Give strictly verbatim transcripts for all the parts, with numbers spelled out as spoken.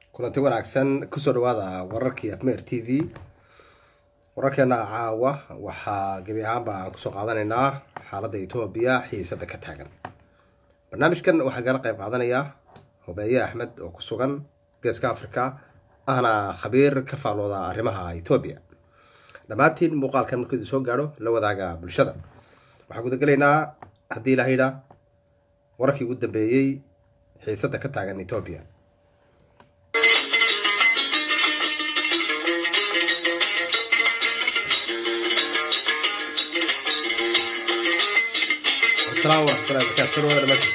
kulanti wanaagsan kusoo dhawaada wararkii Afmeer T V. wararkeena caawa waxaa gebi ahaanba aan kusoo qaadanaynaa xaaladda Itoobiya xiisada ka taagan. barnaamijkan waxaa gala qayb qaadanaya Hubeeye Axmed oo ku sugan Geeska Afrika ahna khabiir ka faalooda arrimaha Itoobiya. dhammaantiin muuqaalkan markii soo gaadho la wadaaga bulshada. waxaan guda galaynaa haddii la hayda wararkii ugu dambeeyay xiisada ka taagan Itoobiya. السلام ورحمة الله وبركاته. شنو هذا المكان؟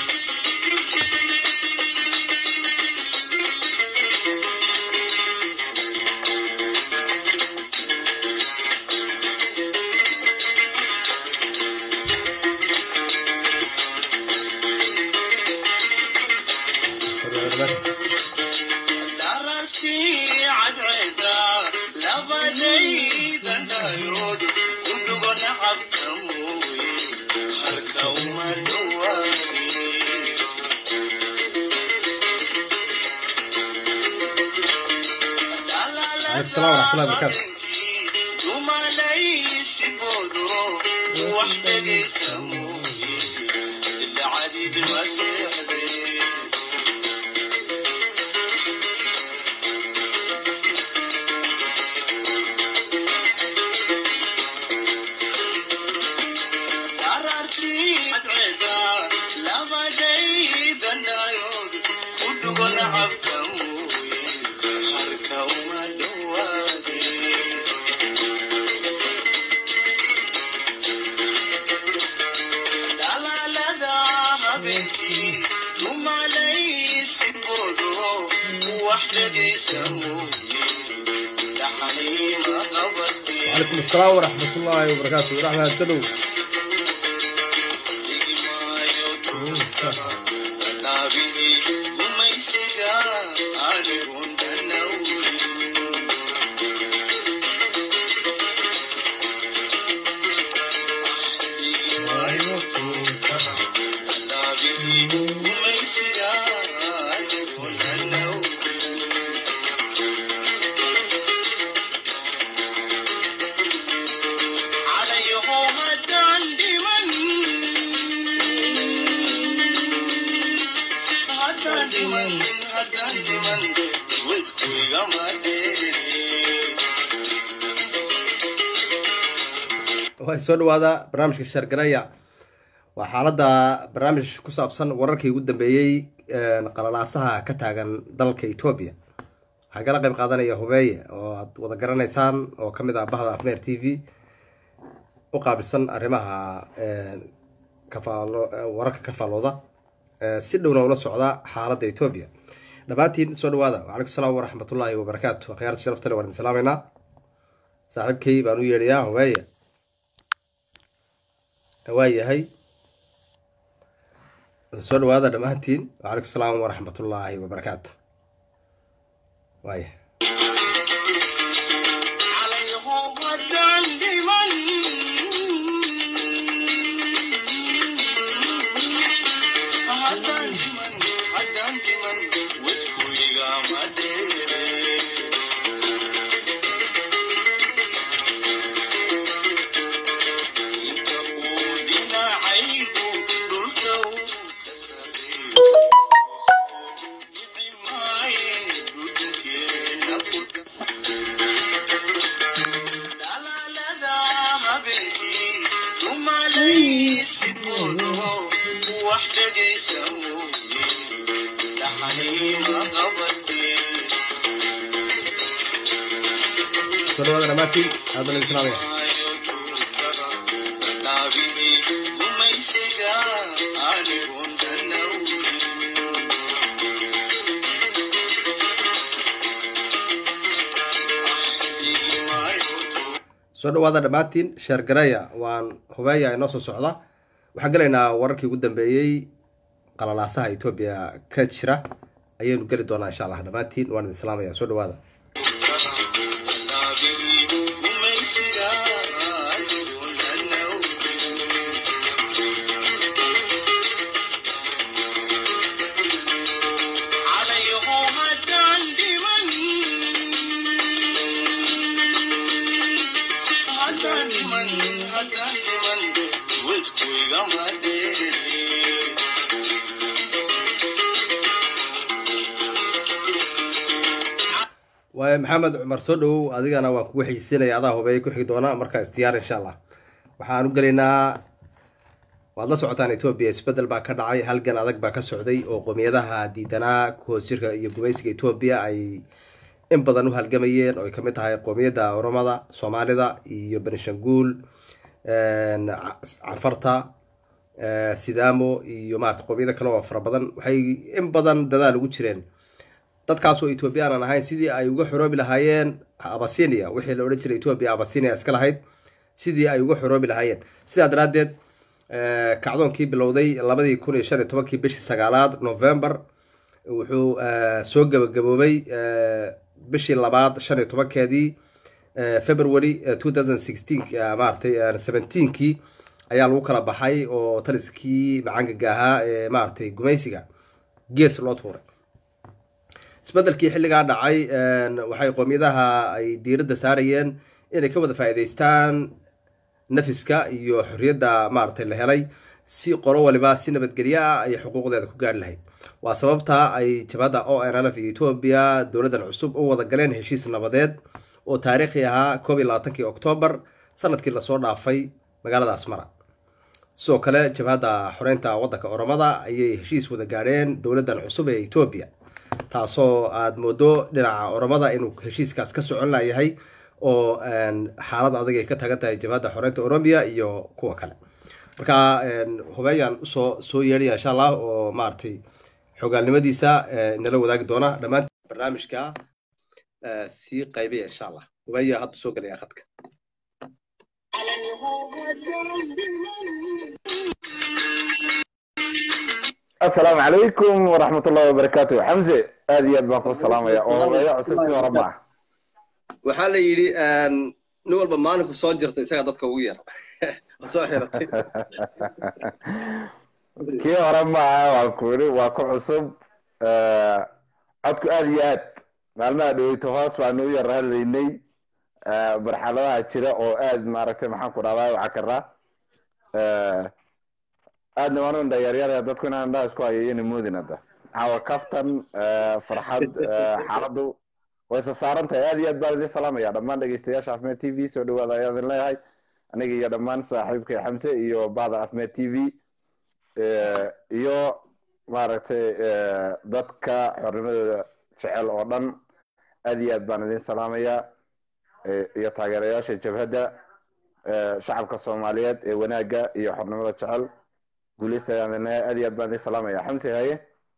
السلام ورحمة الله وبركاته. وعليكم السلام ورحمة الله وبركاته. ورحمة السلام. soo dhawaada barnaamijka Shargaraya. waa xaaladda barnaamij ku saabsan wararkii ugu dambeeyay qalalaasaha ka taagan dalka Itoobiya. waxaa kala qayb qaadanaya Hubeeye oo aad wada garanaysaan oo kamid ah bahda Afmeer T V u qaabilsan arrimaha kafaalo wararka ka faalooda si dhowna ula socda xaaladda Itoobiya. dhammaantiin soo dhawaada. waalaikum salaam waraxmatullaahi wabarakaatu. khiyaarta sharafta leh waan salaameynaa. saaxiibkay baan u yeedhayaa Hubeeye. waayahay soo dhawaada dhammaantiin. waalaikum salaam waraxmatullaahi wabarakaatu. waayahay سلام عليكم. هذا الإسلامي. soo dhawaada dhammaantiin. Shargaraya waan Hubeeye inoo soo socda. waxaan galaynaa wararkii ugu dambeeyay qalalaasaha Itoobiya ka jira ayaynu gali doonaa insha Allah. dhammaantiin waan idin salaamayaa. soo dhawaada. done. ومحمد عمر سودو أدينا وكوي حسين يا هذا هو بيكو حدونا مركز استيار إن شاء الله وحانو قلنا والله سعتان إثيوبيا إسبدل باكر دعي هل جن أدق باكر سعودي وقوميدها ديدنا كوسير يجوميسك إثيوبيا أي إن بدنو هالجميين أو كميتها قوميدا ورمضة صوماليدا يبنشنقول عفرتا سيدامو يومات قوميدا كلوا فر بدن وحي إن بدن دذا لو جرين dadkaas oo Ethiopian aan ahayn sidii ay uga xoroobi lahaayeen Abyssinia wixii la oran jiray Ethiopia Abyssinia iska lahayd sidii ay uga xoroobi lahaayeen sidaa daraadeed ee kacdoonkii bilowday labadii kun iyo shan iyo toban bishii sagaalaad November wuxuu soo gabagaboobay bishii labaad shan iyo toban-keedii February twenty sixteen maartay seventeen-kii ayaa lagu kala baxay oo taliskii macaanka ahaa ee maartay gumaysiga gees loo tuuray isbeddelkii xilliga dhacay waxay qoomiyadaha ay diiradda saarayeen inay ka wada faa'iideystaan nafiska iyo xorriyadda maartay la helay si qolo waliba si nabadgelyo ah ay xuquuqdeeda ku gaar lahayd waa sababta ay jabhadda O N L F iyo Ethiopia dowladdan cusub u wada galeen heshiis nabadeed oo taariikhi ahaa koob iyo labaatankii October sanadkii la soo dhaafay magaalada Asmara sidoo kale jabhadda xoreynta waddanka Oromada ayay heshiis wada gaareen dowladdan cusub ee Ethiopia taasoo aad moodo dhinaca Oromada inuu heshiiskaas ka socon lahayahay oo xaalad adag ay ka tagan tahay jabhadda xoreynta Oromia iyo kuwa kale marka hubayaan soo soo yeeriya insha Allah oo maartay xogaalnimadiisa nala wadaagi doona dhamaan barnaamijka si qaybiya insha Allah hubaya hadda soo galay khadka السلام عليكم ورحمة الله وبركاته حمزة هذه أدباكم السلام يا الله يا عسلتي ورماه وحال يلي أن نقول بمانك صاجرت يساعد ضدك وير صاحرتي كي ورماه وكوري وكو عصب عدكو آليات معلومة دويتوهاس وعنو يرها ليني برحلوها هاتشرا أو آد ماركتي محاكو رابا وعكرا aadna waan u dhayaryar dadkuna aan dhaas ku hayeen moodinada hawa kaftan farxad xaaladu way saarantahay aad iyo aad baan idin salaamaya dhammaan dhageystayaasha Afmed T V soo dhawaada ayaan leeyahay aniga iyo dhammaan saaxiibkay Xamse iyo baada Afmed T V iyo maaragtay dadka xornimada jecel oo dhan aad iyo aad baan idin salaamaya iyo taageerayaasha jabhadda shacabka Soomaaliyeed ee wanaaga iyo xornimada jecel guuleystayana aad iyo aad baan idin salaamaya Xamse haye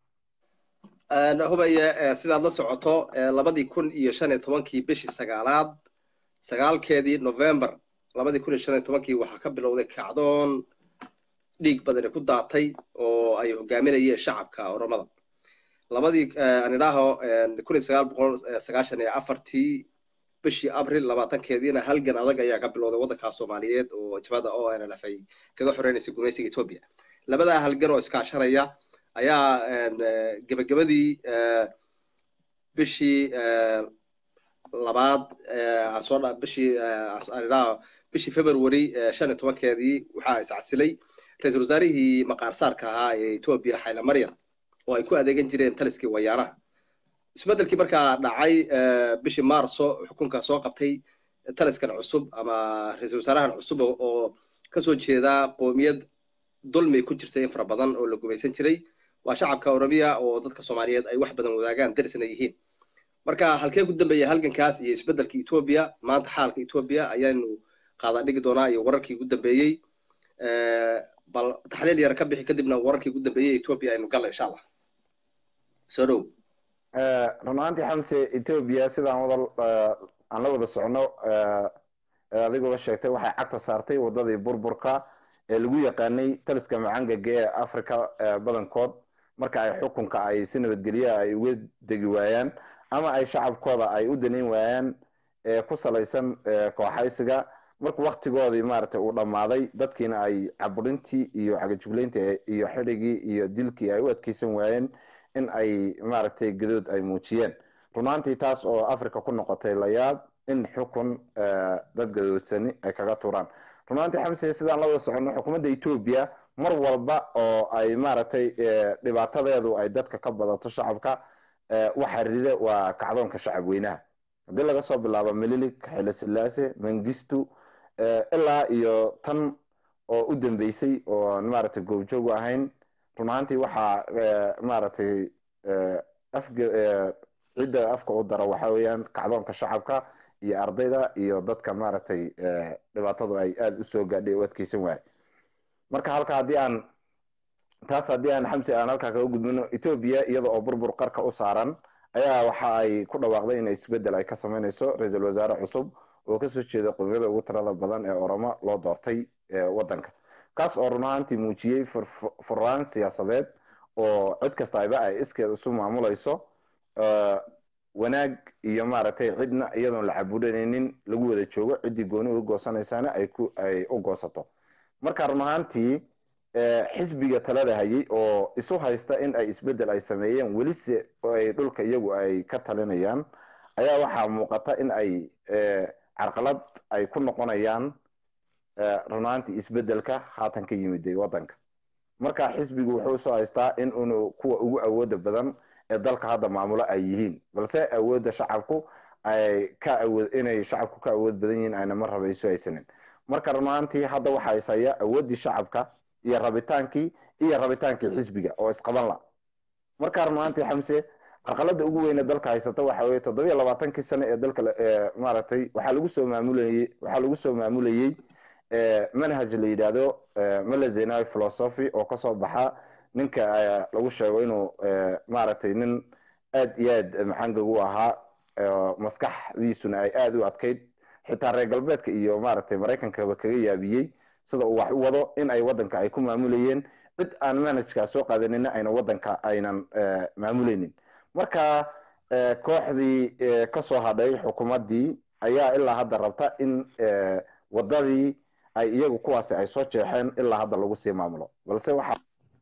أنا هو بيا سيد الله سعته لبدي يكون يشان توانكي بيش سجالات سجال كذي نوفمبر لبدي يكون يشان توانكي وحكب لو ذاك عدون ليك بدل يكون دعتي أو أيه جامعة هي شعب كرمضان لبدي أنا راهو كل سجال بقول سجال شني أفرتي بيش أبريل لبعتن كذي أنا هل جن هذا جاي قبل لو ذاك كاسوماليات وجبادة أو أنا لفي كذا حريني سيجوميسي إثيوبيا لبدا هل جرو إسكاشرية ayaa gabagabadii bishii labaad soo dhaa bishii aanaa bishii February shan iyo toban-keedii waxa iscasilay ra'iisul wasaarihii maqaar saarka ahaa ee Ethiopia Haile Mariam oo ay ku adeegan jireen taliskii wayaanaha isbedelkii markaa dhacay bishii Maarso xukunka soo qabtay taliskan cusub ama ra'iisul wasaarahan cusub oo ka soo jeeda qoomiyad dulmi ku jirtay in fara badan oo la gumaysan jiray waa shacabka Oromia oo dadka Soomaaliyeed ay wax badan wadaagaan darisna yihiin marka halkee ku dambeeyay halgankaas iyo isbedelka Ethiopia maanta xaalka Ethiopia ayaanu qaada dhigi doonaa iyo wararkii ugu dambeeyay ee bal taxliil yar ka bixi kadibna wararkii ugu dambeeyay Ethiopia aynu gal insha Allah soo dhow ee runaantii Xamse Ethiopia sidaan wada aan la wada socono ee adigoo sheegtay waxay cagta saartay wadadii burburka ee lagu yaqaanay taliska macaangaga ee Afrika badankood marka ay xukunka ay si nabadgelyo ay uga degi waayaan ama ay shacabkooda ay u daneyn waayaan ee ku salaysan kooxaysiga marka waqtigoodii maartay uu dhamaaday dadkiina ay caburintii iyo xagajugleyntii iyo xidhigii iyo dilkii ay u adkeysan waayeen in ay maartay gadood ay muujiyeen runaantii taas oo Afrika ku noqotay la yaab in xukun dad gadoodsani ay kaga turaan runaantii Xamse sidaan la wada socono xukuumadda Ethiopia mar walba oo ay maartay dhibaatadeedu ay dadka ka badato shacabka waxa rida waa kacdoonka shacab weynaha haddii laga soo bilaabo mililik, xile silaase, mengistu ilaa iyo tan oo u dambeysay oo maaragtay goobjoog ahayn, run ahaantii waxaa maaragtay afga cidda afka u dara waxa weeyaan kacdoonka shacabka iyo ardayda iyo dadka maaragtay dhibaatadu ay aada u soo gaadhay oo adkeysan waaye. marka halka haddii aan taas haddii aan xamsi aan halkaa kaga gudbino, Ethiopia iyada oo burbur qarka u saaran ayaa waxa ay ku dhawaaqday in isbedel ay ka sameynayso ra-iisul wasaare cusub oo kasoo jeeda qowmiyada ugu tirada badan ee Oromo loo doortay wadanka, kaas oo run ahaantii muujiyey furfuraan siyaasadeed oo cid kasta ayba ay iskeed isu maamulayso, wanaag iyo maaragtay cidna iyadoon la caburinaynin lagu wada joogo, ciddii gooni uga goosanaysaana ay ku ay u goosato. marka run ahaantii xisbiga talada hayay oo isu haysta in ay isbedel ay sameeyeen welise ay dhulka iyagu ay ka talinayaan, ayaa waxaa muuqata in ay carqalad ay ku noqonayaan run ahaantii isbedelka haatan ka yimiday wadanka. marka xisbigu wuxuu soo haystaa in unu kuwa ugu awooda badan ee dalka hadda maamulo ay yihiin, balse awoodda shacabku ay ka awood inay shacabku ka awood badan yihiin ayna mar raba isu haysanin. marka run ahaantii hadda waxaa haysaya awooddii shacabka iyo rabitaankii iyo rabitaankii xisbiga oo isqaban la. marka run ahaantii xamse carqaladda ugu weyn ee dalka haysata waxa weeye toddobiyo labaatankii sano ee dalka maaragtay waxaa lagu soo maamulayay waxaa lagu soo maamulayay manhaj la yidhaahdo Mala Zenawi philosophy oo kasoo baxa ninka lagu sheego inuu maaragtay nin aad iyo aad maxangag u ahaa, maskaxdiisuna ay aada u adkayd, xitaa reer galbeedka iyo maaragtay maraykankaba kaga yaabiyey sida uu wax u wado, in ay wadanka ay ku maamulayeen cid aan manhajkaa soo qaadanina ayna wadanka aynan maamulaynin. marka kooxdii kasoo hadhay xukuumaddii ayaa ilaa hadda rabta in wadadii ay iyagu kuwaasi ay soo jeexeen ilaa hadda lagu sii maamulo, balse waxa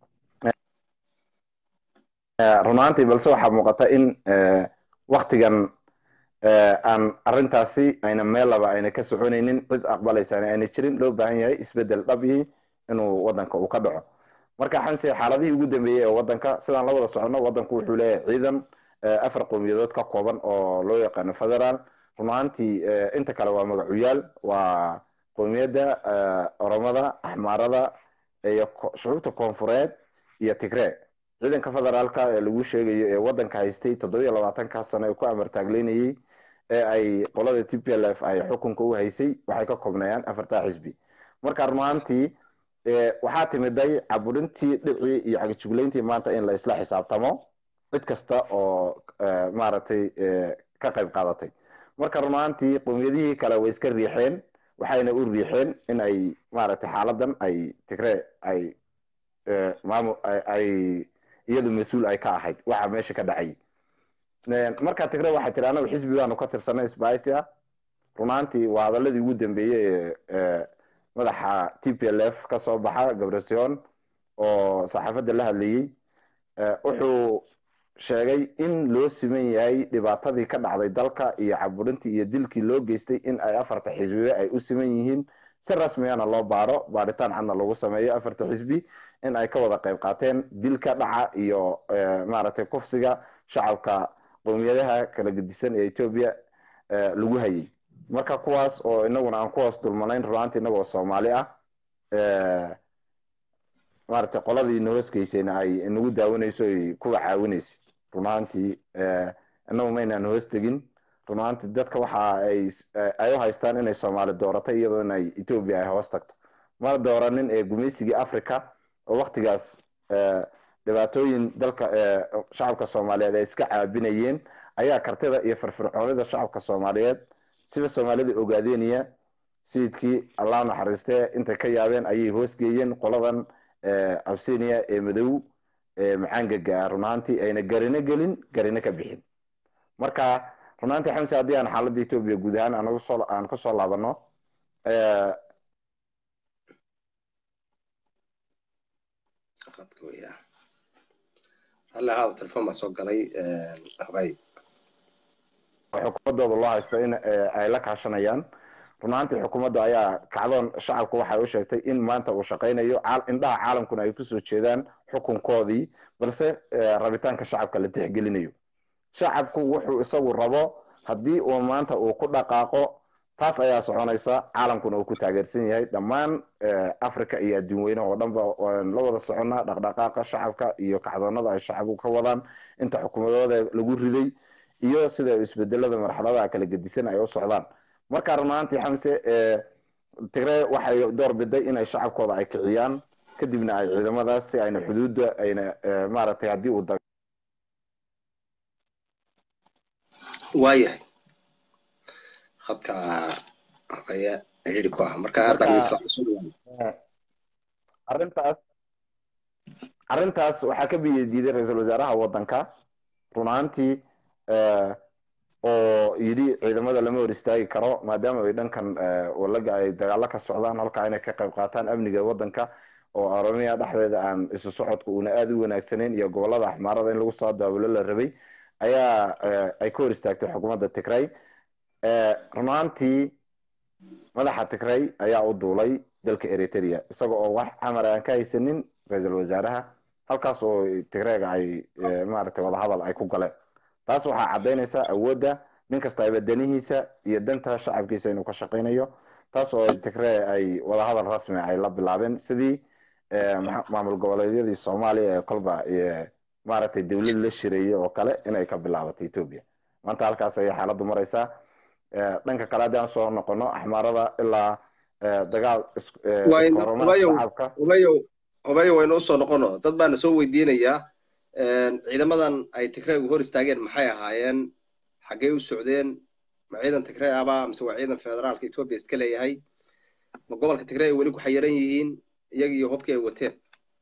run ahaantii balse waxaa muuqata in waktigan aan arrintaasi ayna meel laba ayna ka soconaynin, cid aqbalaysaana ayna jirin, loo baahan yahay isbedel dhabi inuu wadanka uu ka dhaco. marka xamse xaaladihii ugu dambeeyey ee wadanka sidaan la wada socono, wadanku wuxuu leeyahay ciidan afar qowmiyadood ka kooban oo loo yaqaano federal. run ahaantii inta kale waa magacuyaal, waa qowmiyadda Oromada, Axmaarada iyo shucuubta koonfureed iyo Tigray. ciidanka federaalka ee lagu sheegayo ee wadanka haystay toddobiyo labaatanka sano ee ku amar taagleynayay ee ay qolada T P L F ay xukunka u haysay waxay ka koobnayaan afarta xisbi. marka run ahaantii waxaa timiday caburintii dhicii iyo cagajugleyntii maanta in la isla xisaabtamo cid kasta oo maaragtay ka qayb qaadatay. marka run ahaantii qowmiyadihii kale way iska riixeen, waxayna u riixeen in ay maaragtay xaaladan ay Tigray ay maamul ay iyadu mas-uul ay ka ahayd waxa meesha ka dhacay. marka Tigray waxay tiri anagu xisbigaanu ka tirsanay isbaaysiga. run ahaantii waa hadaladii ugu dambeeyey ee madaxa T P L F ka soo baxa Gabrasiyon oo saxaafadda la hadlayay, wuxuu sheegay in loo siman yahay dhibaatadii ka dhacday dalka iyo caburintii iyo dilkii loo geystay in ay afarta xisbiba ay u siman yihiin, si rasmiyana loo baaro, baaritaan cadna lagu sameeyo afarta xisbi in ay ka wada qayb qaateen dilka dhaca iyo maaragtay kufsiga shacabka qowmiyadaha kala gedisan ee Ethiopia lagu hayay. marka kuwaas oo inaguna aan kuwaas dulmanayn runaantii inagoo Soomaali ah maaragtay qoladii nooskeysayna ay inagu daawanayso ay kuwa caawinayso. runaantii inagu maynaan hoos tegin. runaantii dadka waxa ay ay u haystaan inay Soomaali dooratay iyadoo inay Ethiopia ay hoos tagto, ma dooranin ee gumaysigii Afrika oo waqtigaas dhibaatooyin dalka shacabka Soomaaliyeed ay iska caabinayeen ayaa kartida iyo firfircoonida shacabka Soomaaliyeed siba Soomaalida ogaadeeniya sidii Allah naxariistay inta ka yaabeen ayay hoos geeyeen qoladan Absiiniya ee madow ee macaangaga runaantii ayna garina gelin garina ka bixin. marka runaantii xamsi haddii aan xaaladda Ethiopia guud ahaan anagu soo aan ka soo laabano ee qadka weeyaa halla hada telefoon ma soo galay habay xukuumadooda loo haysto in ay la kaashanayaan. runaantii xukuumadda ayaa kacdoon shacabku waxay u sheegtay in maanta uu shaqaynayo indhaha caalamkuna ay ku soo jeedaan xukunkoodii, balse rabitaanka shacabka la tixgelinayo. shacabku wuxuu isagu rabo haddii uu maanta uu ku dhaqaaqo taas ayaa soconaysa, caalamkuna uu ku taageersan yahay. dhammaan africa iyo adduun weyne oo dhan ba la wada soconnaa dhaqdhaqaaqa shacabka iyo kacdoonada ay shacabku ka wadaan inta xukuumadooda lagu riday iyo sida isbedelada marxaladaha kala gedisan ay u socdaan. marka run ahaantii xamse Tigray waxay door biday inay shacabkooda ay kiciyaan, kadibna ay ciidamadaas si ayna xuduudda ayna maaragtay haddii uu waayahay khadka ayaa xidhiidhi ku ah marka aad baan isla arrintaas arrintaas waxaa ka biyo diiday ra-iisul wasaaraha waddanka run ahaantii oo yidhi ciidamada lama hor istaagi karo maadaama ay dhankan walaga ay dagaalo ka socdaan halkaa inay ka qayb qaataan amniga waddanka oo Oromiya dhexdeeda aan isu socodku una aad u wanaagsaneyn iyo gobolada axmaarada in lagu soo daabulo la rabay ayaa ay ka hor istaagtay xukuumadda Tigray. run ahaantii madaxa Tigray ayaa u duulay dalka Eritrea isaga oo wax amar aan ka haysanin ra-iisul wasaaraha, halkaas oo Tigrayga ay maaragtay wada hadal ay ku galeen. taas waxaa caddaynaysaa awoodda nin kasta ay badanihiisa iyo danta shacabkiisa inuu ka shaqaynayo, taas oo Tigray ay wada hadal rasmi ay la bilaabeen sidii maamul goboleedyadii Soomaaliya ee kolba maaragtay dawlad la shireeyay oo kale inay ka bilaabatay Ethiopia. maanta halkaas ay xaaladdu maraysaa. dhanka kale haddii aan soo noqono axmaarada ilaa dagaal korona shacabka ubayo ubayo waynu usoo noqono. dad baana soo weydiinayaa ciidamadan ay Tigraygu hor istaageen maxay ahaayeen, xaggee u socdeen, ma ciidan Tigray aba mise waa ciidan federaalka Ethiopia iska leeyahay, ma gobolka Tigray weli ku xayiran yihiin iyaga iyo hubkii ay wateen?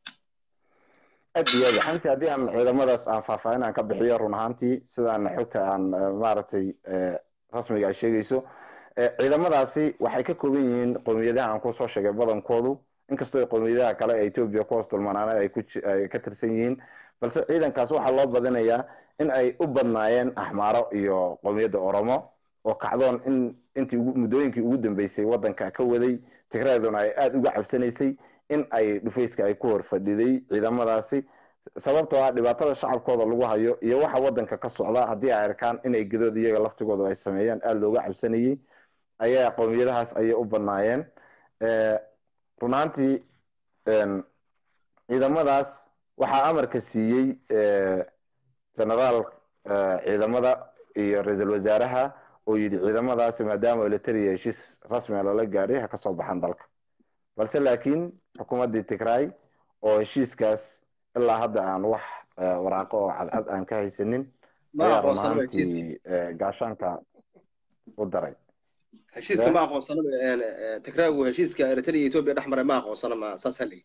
aad iyo aad xamsi haddii aan ciidamadaas aan faahfaahin aan ka bixiyo run ahaantii sidaan xogta aan maaragtay rasmiga ay sheegayso, ciidamadaasi waxay ka kooban yihiin qowmiyadaha aan ku soo sheegay badankoodu, inkastoo qowmiyadaha kale ee Ethiopia ku hoostulmanaana ay ku ay ka tirsan yihiin, balse ciidankaas waxaa loo badinayaa in ay u badnaayeen axmaaro iyo qowmiyadda Oromo oo kacdoon in intii muddooyinkii ugu dambeysay waddanka ka waday. Tigrayduna ay aad uga cabsanaysay in ay dhufayska ay ku hor fadhiday ciidamadaasi sababtoo ah dhibaatada shacabkooda lagu hayo iyo waxa waddanka ka socda haddii ay arkaan inay gadood iyaga laftigooda ay sameeyaan aad looga cabsanayay ayaa qowmiyadahaas ayay u badnaayeen. run ahaantii ciidamadaas waxaa amarka siiyey generaal ciidamada iyo ra-iisul wasaaraha oo yidhi ciidamadaasi maadaama military heshiis rasmi ah lala gaadhay ha ka soo baxaan dalka, balse laakiin xukuumaddii Tigray oo heshiiskaas ilaa hadda aan wax waraaqo oo cadcad aan ka haysanin ayaa run ahaantii gaashaanka u daray. heshiiska ma aqoonsana Tigraygu heshiiska Eritrea iyo Ethiopia dhex maray ma aqoonsana ma saas halay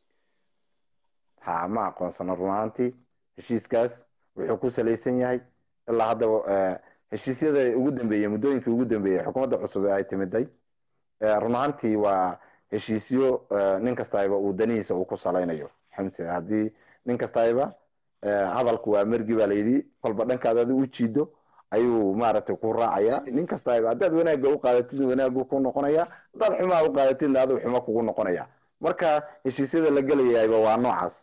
ha ma aqoonsana run ahaantii heshiiskaas wuxuu ku salaysan yahay ilaa hadda heshiisyada ugu dambeeyay muddooyinkii ugu dambeeyay xukuumadda cusub ee ay timiday run ahaantii waa heshiisyo nin kastayba uu danihiisa uu ku salaynayo xamse. haddii nin kastayba hadalku waa margi baa layidhi kolba dhankaada adu u jiido ayuu maaragtay ku raacaya. nin kastayba haddaad wanaagga u qaadatid wanaaggu ku noqonaya, haddaad xumaa u qaadatidna aduu xumo kugu noqonaya. marka heshiisyada la gelayayba waa noocaas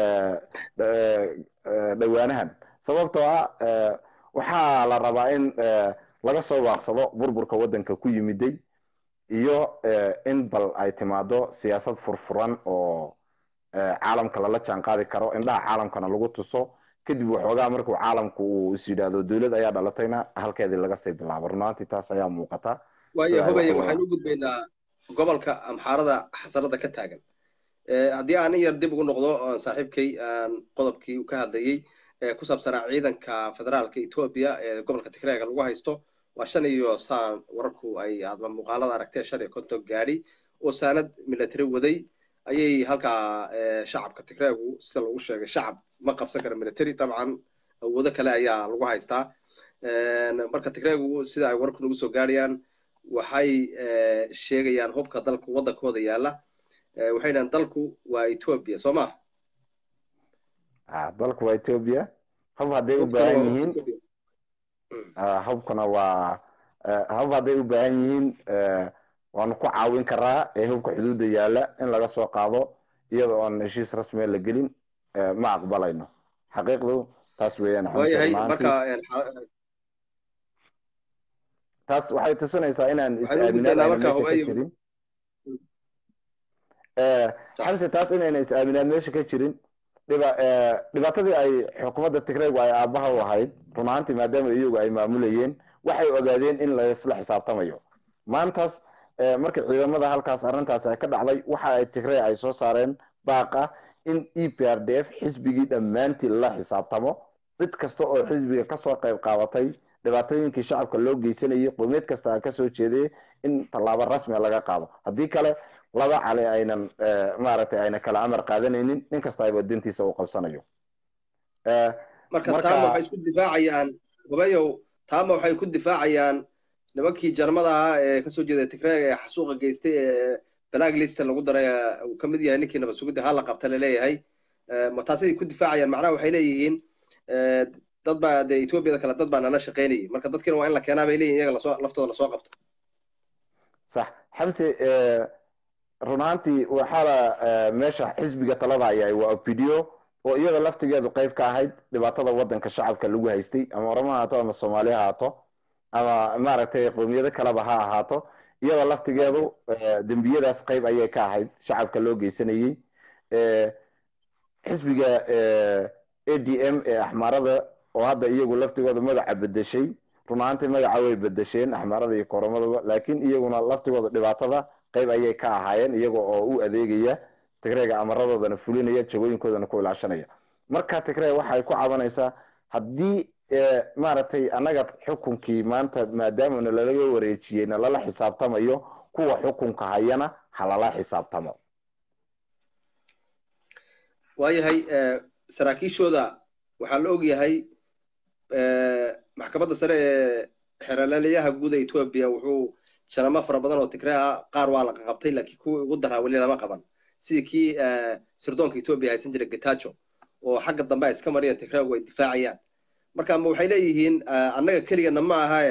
dhawaanahan sababtoo ah waxaa la rabaa in laga soo waaqsado burburka waddanka ku yimiday iyo in bal ay timaado siyaasad furfuran oo caalamka lala jaan qaadi karo, indhaha caalamkana lagu tuso, kadib waxoogaa markuu caalamku uu is yidhaahdo dawlad ayaa dhalatayna halkeedii laga sii bilaabo. run ahaantii taas ayaa muuqata. waayo hubaya waxaan u gudbaynaa gobolka amxaarada xasarada ka taagan. haddii aan in yar dib ugu noqdo saaxiibkay aan qodobkii uu ka hadlayay ku saabsanaa ciidanka federaalka Ethiopia ee gobolka Tigrayga lagu haysto waa shan iyo saan wararku ay aadba muuqaalada aragtay shan iyo konton gaari oo saanad military waday ayay halka shacabka Tigraygu sida lagu sheegay shacab ma qabsan kara military dabcan awoodo kale ayaa lagu haystaa. marka Tigraygu sida ay wararku nagu soo gaarayaan waxay sheegayaan hubka dalku wadankooda yaala waxayna dalku waa Ethiopia Soomaa ah dalku waa Ethiopia. hub hadday u baahan yihiin hubkuna waa hub hadday u baahan yihiin waanu ku caawin karaa ee hubka xuduudda yaala in laga soo qaado iyadoo aan heshiis rasmi la gelin ma aqbalayno. xaqiiqdu taas weeyaan. waayahay marka taas waxay tusinaysaa inaan waxaynu u is-aaminaad gudbaynaa ayna marka meesha ka hubayo. jirin. sax. xamse taas inayna is-aaminaad meesha ka jirin. dhiba dhibaatadii ay xukuumadda Tigreegu ay aabaha u ahayd run ahaantii maadaama iyagu ay maamulayeen waxay ogaadeen in la isla xisaabtamayo. maantaas markii ciidamada halkaas arrintaas ay ka dhacday waxa ay Tigreeg ay soo saareen baaqa in E P R D F xisbigii dhammaantii la xisaabtamo, cid kasta oo xisbiga kasoo qayb qaadatay dhibaatooyinkii shacabka loo geysanayay qowmiyad kasta ka soo jeeday in tallaabo rasmi laga qaado. haddii kale laba cali aynan maaragtay ayna kala amar qaadanaynin, nin kasta ay wadintiisa uu qabsanayo. marka taama waxay isku difaacayaan hubayow, taama waxay ku difaacayaan nimankii jarmada ahaa ee kasoo jeeday Tigreeg ee xasuuqa geystay ee blacklist lagu daray uu ka mid yahay ninkii nabad sugidda hala qabta la leeyahay. ma taasay ku difaacayaan, macnaha waxay leeyihiin dad baa de Ethiopia kala dad baa nala shaqeynayay, marka dadkina waa in la keenaa bay leeyihiin iyaga lasoo laftooda lasoo qabto. sax xamse run ahaantii waxaa la meesha xisbiga talada ayay waa Opidio oo iyada laftigeedu qayb ka ahayd dhibaatada wadanka shacabka lagu haystay, ama Oromo ha ahaato ama Soomaali ha ahaato ama maaragtay qowmiyado kaleba ha ahaato, iyada laftigeedu dembiyadaas qayb ayay ka ahayd shacabka loo geysanayay. xisbiga A D M ee axmaarada oo hadda iyagu laftigooda magaca bedeshay, run ahaantii magaca way bedesheen axmaarada iyo Oromadaba, laakiin iyaguna laftigooda dhibaatada qayb ayay ka ahaayeen iyaga oo u adeegaya Tigreega amaradoodana fulinaya, jagooyinkoodana ku ilaashanaya. marka Tigreeg waxay ku cabanaysaa haddii maaragtay anaga xukunkii maanta maadaama nalaga wareejiyey nalala xisaabtamayo, kuwa xukunka hayana halala xisaabtamo. waayahay saraakiishooda waxaa la og yahay maxkamadda sare ee xeralaalayaha guud ee Ethiopia wuxuu sharama fara badan oo Tigreeg ah qaar waa la qabtay laakiin kuwa ugu daraa wali lama qaban, sidii kii sirdoonka Ethiopia haysan jiray Getachew oo xagga dambe ay iska mariyeen Tigreeg way difaacayaan. marka ma waxay leeyihiin annaga keligana ma aha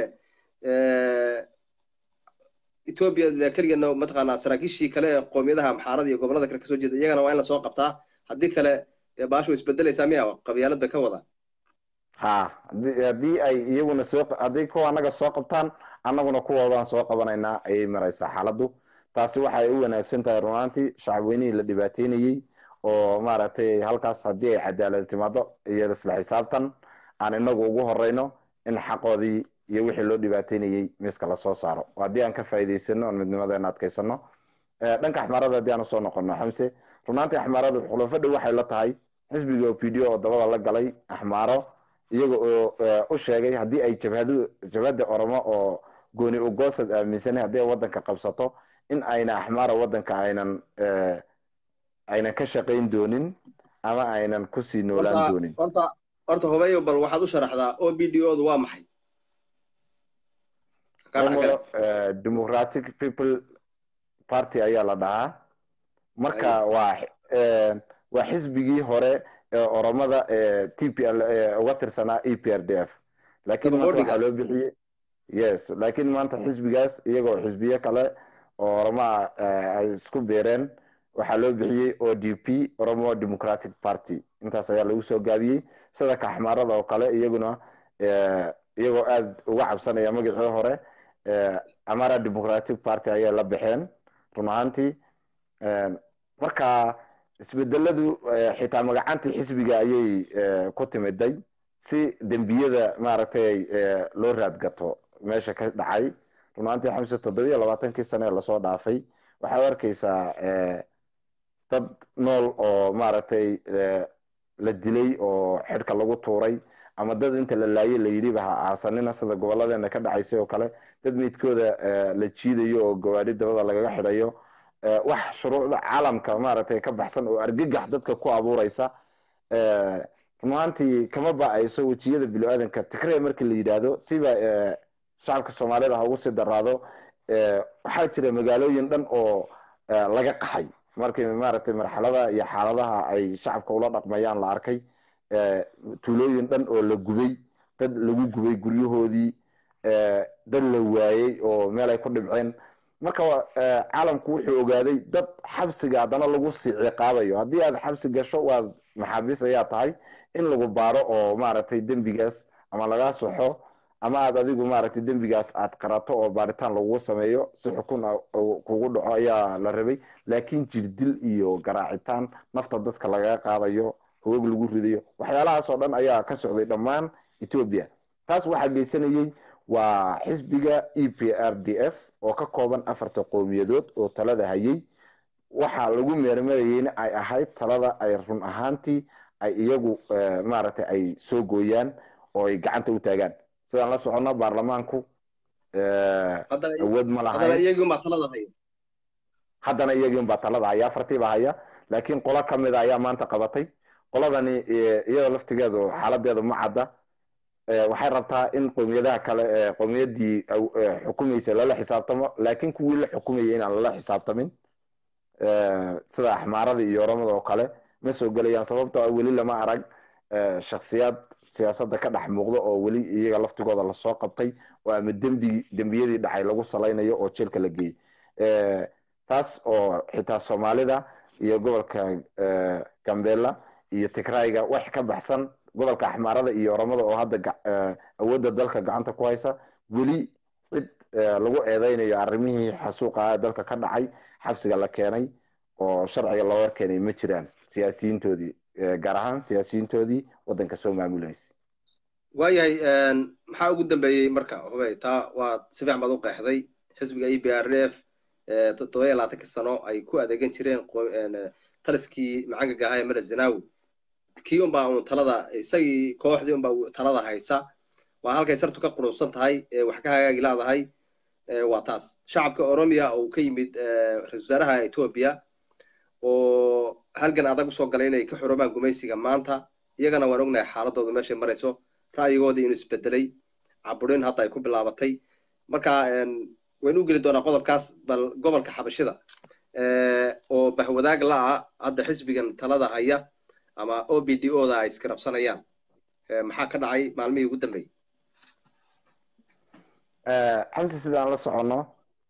Ethiopia keligana mataqaanaa saraakiishii kale ee qoomiyadaha Amxaarada iyo gobolada kale kasoo jeeda iyagana waa in la soo qabtaa, haddii kale baashu isbedelaysaa miya qabyaalad bay ka wadaan. ha haddii ay iyaguna soo haddii kuwa annaga soo qabtaan annaguna kuwoodaan soo qabanaynaa ayay maraysaa xaaladdu. taasi waxay u wanaagsan tahay run ahaantii shacabweynihii la dhibaateynayey oo maaragtay halkaas haddii ay cadaalad timaado iyo isla xisaabtan aan inagu ugu horeyno in xaqoodii iyo wixii loo dhibaateynayey miiska lasoo saaro, haddii aan ka faa'iidaysano oon midnimadeena adkaysano. dhanka axmaarada haddii aan usoo noqono xamse, run ahaantii axmaaradu xulafo dhow waxay la tahay xisbiga Opidio oo dabada la galay axmaaro, iyaga oo u sheegay haddii ay jabhadu jabhada Oromo oo gooni u goosad aaminsanay haddii ay wadanka qabsato in ayna axmaara wadanka aynan aynan ka shaqayn doonin ama aynan ku sii noolaan doonin. horta horta hubayo bal waxaad u sharaxdaa O B D O-du waa maxay? Democratic People Party ayaa la dhahaa. marka waa waa xisbigii hore ee Oromada ee T P L uga tirsanaa E P R D F, laakiin maanta waxaa loo bixiyey yes laakiin maanta xisbigaas iyagoo xisbiye kale oo Oromo ay isku beereen waxaa loo bixiyey O D P, Oromo Democratic Party. intaas ayaa lagu soo gaabiyey. sida ka axmaarada oo kale iyaguna iyagoo aad uga cabsanaya magacii hore Amara Democratic Party ayaa la bixeen run ahaantii. marka isbedeladu xitaa magacantii xisbiga ayay ku timiday si dembiyada maaragtay loo raadgato meesha ka dhacay. run ahaantii xamse toddoba iyo labaatankii sano ee lasoo dhaafay waxaad arkaysaa dad nool oo maaragtay la dilay oo xidhka lagu tuuray, ama dad inta la laayay la yidhiba ha aasanina sida gobolladeena ka dhacaysay oo kale, dad midkooda la jiidayo oo gawaadhi dabada lagaga xidhayo, wax shuruucda caalamka maaragtay ka baxsan oo argagax dadka ku abuuraysa. run ahaantii kama ba'ayso wejiyada bini'aadanka. Tigreeg markii la yidhaahdo siba shacabka Soomaalida ha ugu sii daraado, waxaa jira magaalooyin dhan oo laga qaxay markii maaragtay marxalada iyo xaaladaha ay shacabka ula dhaqmayaan la arkay. tuulooyin dhan oo la gubay, dad lagu gubay guryahoodii, dad la waayey oo meel ay ku dhibceen. marka caalamku wuxuu ogaaday dad xabsiga haddana lagu sii ciqaabayo. haddii aad xabsi gasho waad maxaabiis ayaa tahay in lagu baaro oo maaragtay dembigaas ama lagaa soxo ama aad adigu maaragtay dembigaas aad qarato oo baaritaan lagugu sameeyo si xukun kugu dhaco ayaa la rabay. laakiin jirdil iyo garaacitaan nafta dadka lagaga qaadayo, hogag lagu ridayo, waxyaalahaas oo dhan ayaa ka socday dhammaan Ethiopia. taas waxaa geysanayay waa xisbiga E P R D F oo ka kooban afarta qowmiyadood oo talada hayay. waxaa lagu meermeerayeyna ay ahayd talada ay run ahaantii ay iyagu maaragtay ay soo gooyaan oo ay gacanta u taagaan. sidaan la socono baarlamaanku awood ma lahayn. haddana iyagii unbaa talada haya haddana iyagii unbaa talada haya, afartii baa haya. laakiin qolo ka mid a ayaa maanta qabatay. qoladani iyadoo laftigeedu xaaladeedu ma cadda. waxay rabtaa in qowmiyadaha kale qowmiyadii xukumaysa lala xisaabtamo, laakiin kuwii la xukumayay inaan lala xisaabtamin sida axmaarada iyo oromada oo kale ma soo gelayaan. sababtoo ah weli lama arag shakhsiyaad siyaasadda ka dhex muuqda oo weli iyaga laftigooda lasoo qabtay oo ama dembi dembiyadii dhacay lagu salaynayo oo jeelka la geeyey. taas oo xitaa soomaalida iyo gobolka Gambela iyo Tigrayga wax ka baxsan gobolka axmaarada iyo oromada oo hadda awoodda dalka gacanta ku haysa, weli cid lagu eedeynayo arrimihii xasuuqa dalka ka dhacay xabsiga la keenay oo sharciga loo warkeenay ma jiraan. siyaasiyiintoodii gaar ahaan siyaasiyiintoodii waddanka soo maamulaysa. waayahay maxaa ugu dambeeyey marka hubey taa waa si fiican baad u qeexday. xisbiga E P R D F toddoba iyo labaatanka sano ay ku adeegan jireen taliskii macangaga ahaa ee Mara Zenawi, kii unbaa uun talada isagii kooxdii unbaa talada haysa. waa halkay sartu ka quruxsan tahay ee wax ka hagaagi laadahay. waa taas shacabka Oromia oo ka yimid ra-iisul wasaaraha Ethiopia oo halgan adag usoo galay inay ka xoroobaan gumaysiga maanta, iyagana waan ognahay xaaladooda meeshay marayso, ra'yigoodii inuu isbedelay, caburin hadda ay ku bilaabatay. marka waynu u geli doonaa qodobkaas. bal gobolka xabashida oo bahwadaag la-a hadda xisbigan talada haya ama O B D O da ay iskarabsanayaan, maxaa ka dhacay maalmihii ugu dambeeyey? xamsi sidaan la socono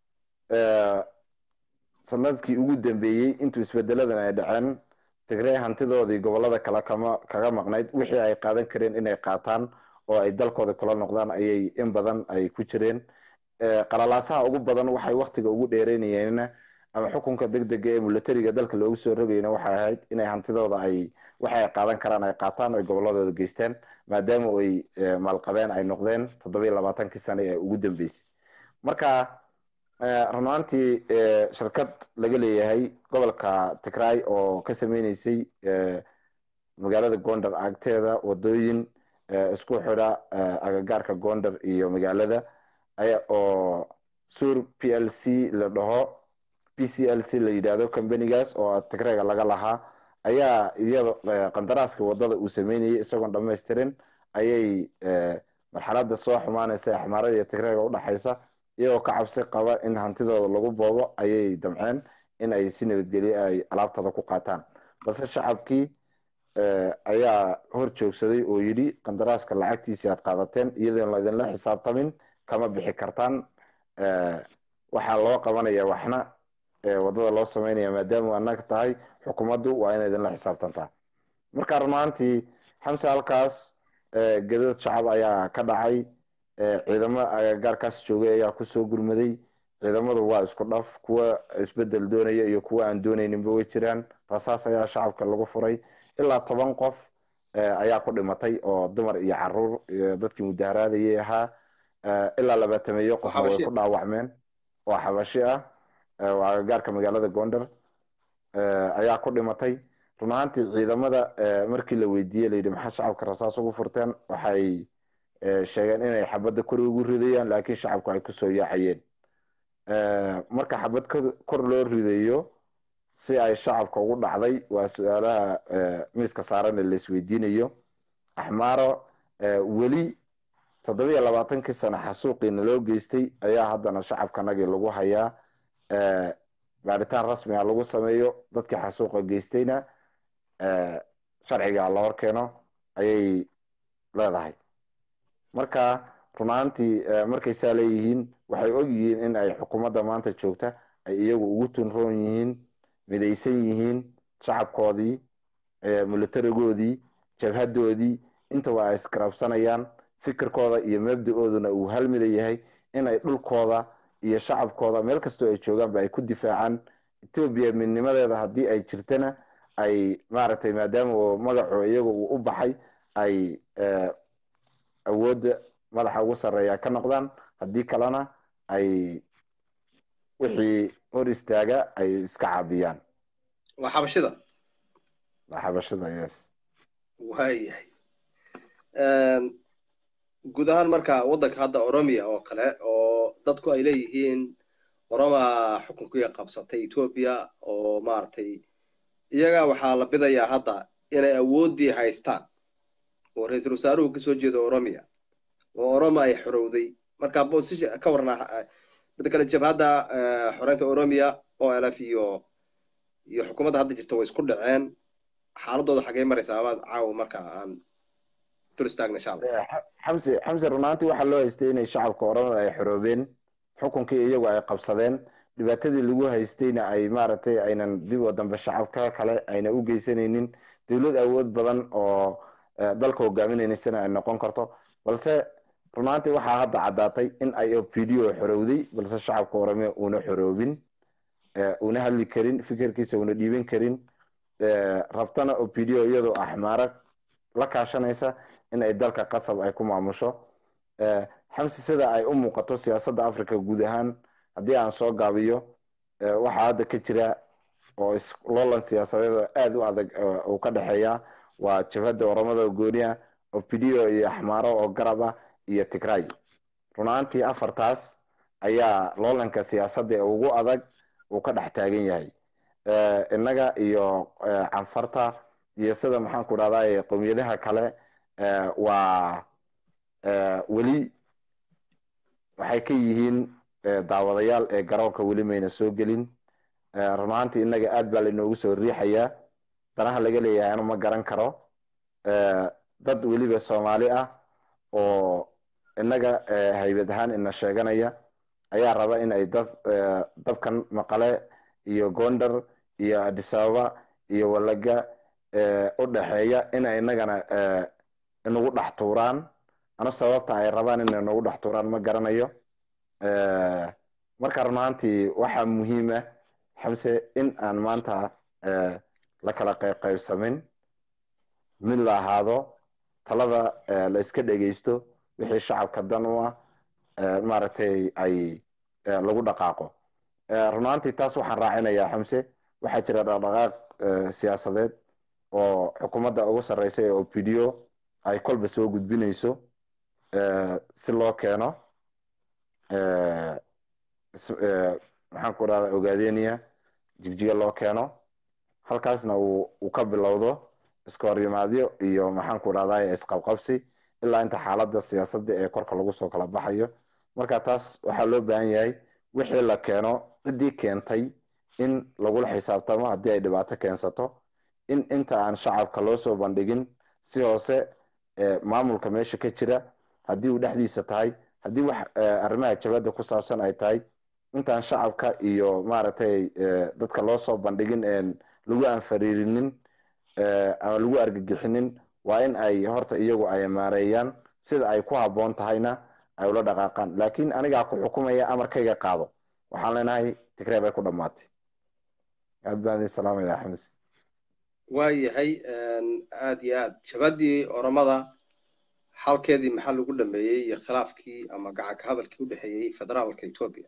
sanadkii ugu dambeeyey intuu isbedeladan ay dhaceen, Tigray hantidoodii gobolada kale kama kaga maqnayd. wixii ay qaadan kareen inay qaataan oo ay dalkooda kula noqdaan ayay in badan ay ku jireen. qalalaasaha ugu badan waxay waqtiga ugu dheereynayeen ama xukunka degdega ee militariga dalka loogu soo rogayna waxay ahayd inay hantidooda ay waxay qaadan karaan ay qaataan oo goboladooda geystaan, maadaama ay maalqabeen ay noqdeen toddoba iyo labaatankii sano ee ugu dambeysay. marka runaantii shirkad laga leeyahay gobolka Tigray oo ka sameynaysay magaalada Gondar agteeda wadooyin isku xidha agagaarka Gondar iyo magaalada ayaa oo Sur P L C la dhaho P C L C la yiraahdo companygaas oo Tigrayga laga lahaa ayaa iyada qandaraaska wadada uu sameeyay isagoon dhameystirin ayay marxaladda soo xumaanaysa axmaarada iyo Tigrayga u dhaxaysa iyagoo ka cabsi qaba in hantidooda lagu boobo ayay damceen in ay si nabadgelyo ay alaabtada ku qaataan. balse shacabkii ayaa hor joogsaday oo yidhi qandaraaska lacagtiisa aad qaadateen iyadoo la idinla xisaabtamin kama bixi kartaan. waxaa loo qabanaya waxna wadada loo sameynaya maadaama annaga tahay xukuumaddu waa inay idinla xisaabtantaa. marka runaantii xamse halkaas gadad shacab ayaa ka dhacay. ciidamo agagaarkaas joogay ayaa kusoo gurmaday. ciidamadu waa isku dhaf, kuwa isbedel doonaya iyo kuwa aan doonayninba way jiraan. rasaas ayaa shacabka lagu furay. ilaa toban qof ayaa ku dhimatay oo dumar iyo caruur dadkii mudaharaadayay ahaa. ilaa labaatameeyo qof way ku dhaawacmeen oo xabashi ah oo agagaarka magaalada Gondar ayaa ku dhimatay. run ahaantii ciidamada markii la weydiiyey la yidhi maxaa shacabka rasaas ugu furteen, waxay sheegeen inay xabadda kor ugu ridayaan laakiin shacabku ay kusoo yaacayeen. marka xabad kor loo ridayo si ay shacabka ugu dhacday waa su-aalaha miiska saaran ee la isweydiinayo. axmaaro weli toddoba iyo labaatankii sano xasuuqiina loo geystay ayaa haddana shacabkanagii lagu hayaa. baaritaan rasmi ah lagu sameeyo dadkii xasuuqa geystayna sharciga la horkeeno ayay leedahay. marka runaantii markay saa leeyihiin waxay ogyihiin in ay xukuumadda maanta joogta ay iyagu ugu tunroon yihiin, midaysan yihiin, shacabkoodii militarigoodii jabhadoodii intaba ay iskarabsanayaan fikirkooda iyo mabda-ooduna uu halmida yahay inay dhulkooda iyo shacabkooda meel kastoo ay joogaanba ay ku difaacaan. etoobiya midnimadeeda haddii ay jirtana ay maaragtay maadaama oo magaco iyaga uu u baxay ay awoodda madaxa ugu sarreeya ka noqdaan, haddii kalena ay wixii hor istaaga ay iska caabiyaan. waa xabashida waa xabashada, yes. waayahay guud ahaan marka waddanka hadda oromia oo kale oo dadku ay leeyihiin oroma xukunkiiga qabsatay etoobiya oo maaragtay iyaga waxaa la bidayaa hadda inay awooddii haystaan oo ra-iisul wasaaruhu kasoo jeedo oromia oo oroma ay xorowday. marka bosi ka warnaa midda kale jabhadda xoreynta oromia oo elf iyo iyo xukuumadda hadda jirta way isku dhaceen. xaaladooda xagee maraysaa abaad caawa marka aan dur istaagna insha allah. xamse xamse runaantii waxaa loo haystay inay shacabka oromada ay xoroobeen, xukunkii iyagu ay qabsadeen, dhibaatadii lagu haystayna ay maaragtay aynan dib oo dambe shacabka kale ayna u geysanaynin, dawlad awood badan oo dalka hogaaminaysana ay noqon karto. balse runaantii waxaa hadda caddaatay in ay o p d o xorowday, balse shacabka oromia uuna xoroobin, una hadli karin, fikirkiisa una dhiiban karin, rabtana o p d o iyadoo axmaara la kaashanaysa in ay dalka qasab ay ku maamusho. xamse sida ay u muuqato siyaasadda africa guud ahaan haddii aan soo gaabiyo, waxaa hadda ka jira oo loolan siyaasadeed oo aada u adag uu ka dhexeeya waa jabhadda oromada gooniya, o p d o iyo axmaaro oo garab ah, iyo tigray. runaantii afartaas ayaa loolanka siyaasadda ugu adag uu ka dhex taagan yahay. innaga iyo canfarta iyo sida maxaan ku dhahdaa qowmiyadaha kale waa weli waxay ka yihiin daawadayaal ee garoonka weli mayna soo gelin. runaantii innaga aad baa lainoogu soo riixayaa, danaha laga leeyahay anu ma garan karo. dad weliba soomaali ah oo innaga haybad ahaan ina sheeganaya ayaa raba in ay dad dabkan maqale iyo gondar iyo addis ababa iyo walaga u dhexeeya inay innagana inagu dhex tuuraan. ano sababta ay rabaan inay nagu dhex tuuraan ma garanayo. marka runaantii waxaa muhiim ah xamse in aan maanta la kala qaybqaybsamin, mid la ahaado, talada la iska dhegaysto, wixii shacabka dan u ah maaragtay ay lagu dhaqaaqo. runaantii taas waxaan raacinayaa xamse, waxaa jira dhaqdhaqaaq siyaasadeed oo xukuumadda ugu sarreysa ee o p d o ay kolba soo gudbinayso si loo keeno maxaan ku dhahdaa ogaadeniya jigjiga loo keeno, halkaasna uu ka bilowdo iska horyimaadyo iyo maxaan ku dhahdaa isqabqabsi ilaa inta xaaladda siyaasadda ee korka lagu soo kala baxayo. marka taas waxaa loo baahan yahay wixii la keeno ciddii keentay in lagula xisaabtamo haddii ay dhibaato keensato, in inta aan shacabka loo soo bandhigin si hoose maamulka meesha ka jira haddii uu dhexdiisa tahay, haddii wax arrimaha jabhadda ku saabsan ay tahay, intaan shacabka iyo maaragtay dadka loo soo bandhigin een lagu anfariirinin ama lagu argagixinin, waa in ay horta iyagu ay maareeyaan sida ay ku habboon tahayna ay ula dhaqaaqaan. laakiin anigaa ku xukumaya amarkayga qaado, waxaan leenahay tigray bay ku dhammaatay. aad baan idin salaamaya xamis. waayahay aada iyo aad jabhaddii oromada xalkeedii maxaa lagu dhameeyey iyo khilaafkii ama gacanka hadalkii u dhexeeyey federaalka etoobiya?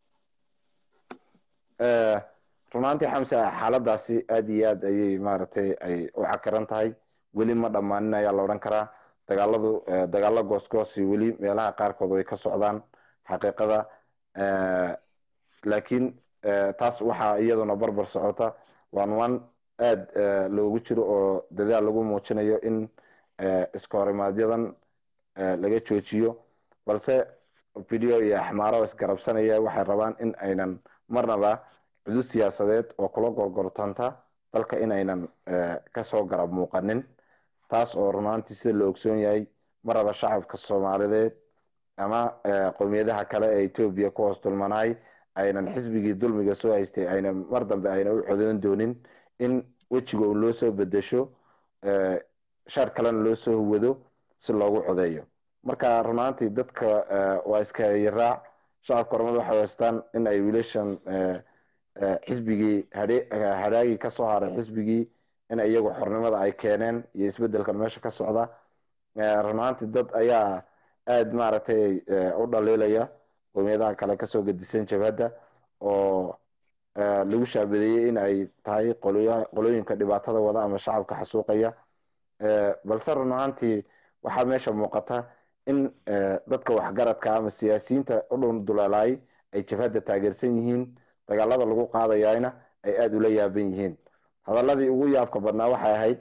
runaantii xamse xaaladaasi aada iyo aad ayay maaragtay ay u cakiran tahay, weli ma dhammaanin ayaa la odhan karaa. dagaaladu dagaalo goosgoosi weli meelaha qaarkood way ka socdaan xaqiiqada, laakiin taas waxaa iyaduna barbar socota waan waan aada loogu jiro oo dadaal lagu muujinayo in iska horimaaadyadan laga joojiyo. balse video iyo axmaaro isgarabsanaya waxay rabaan in aynan marnaba cudud siyaasadeed oo kula gorgortanta dalka in aynan kasoo garab muuqanin, taas oo runaantii sida la ogsoon yahay maraba shacabka soomaaliyeed ama qowmiyadaha kale ee etoobiya ku hoos dulmanahay aynan xisbigii dulmiga soo haystay aynan mar dambe ayna u codoon doonin in wejiga loo soo bedesho shaar kalena loo soo huwado si loogu codeeyo. marka runaantii dadka waa iska yaraac shacabka oromada waxay haystaan in ay wiilashan xisbigii hadhaagii ka soo haray xisbigii in iyagu xornimada ay keeneen iyo isbedelkan meesha ka socda runaantii dad ayaa aad maaragtay u dhaliilaya qowmiyadaha kale kasoo gedisan jabhadda oo lagu shaabadeeyey in ay tahay qolooyinka dhibaatada wada ama shacabka xasuuqaya balse run ahaantii waxaa meesha muuqata in dadka waxgaradka ama siyaasiyiinta u dhun duleelaay ay jabhadda taageersan yihiin dagaalada lagu qaadayayna ay aada ula yaaban yihiin hadaladii ugu yaabka badnaa waxay ahayd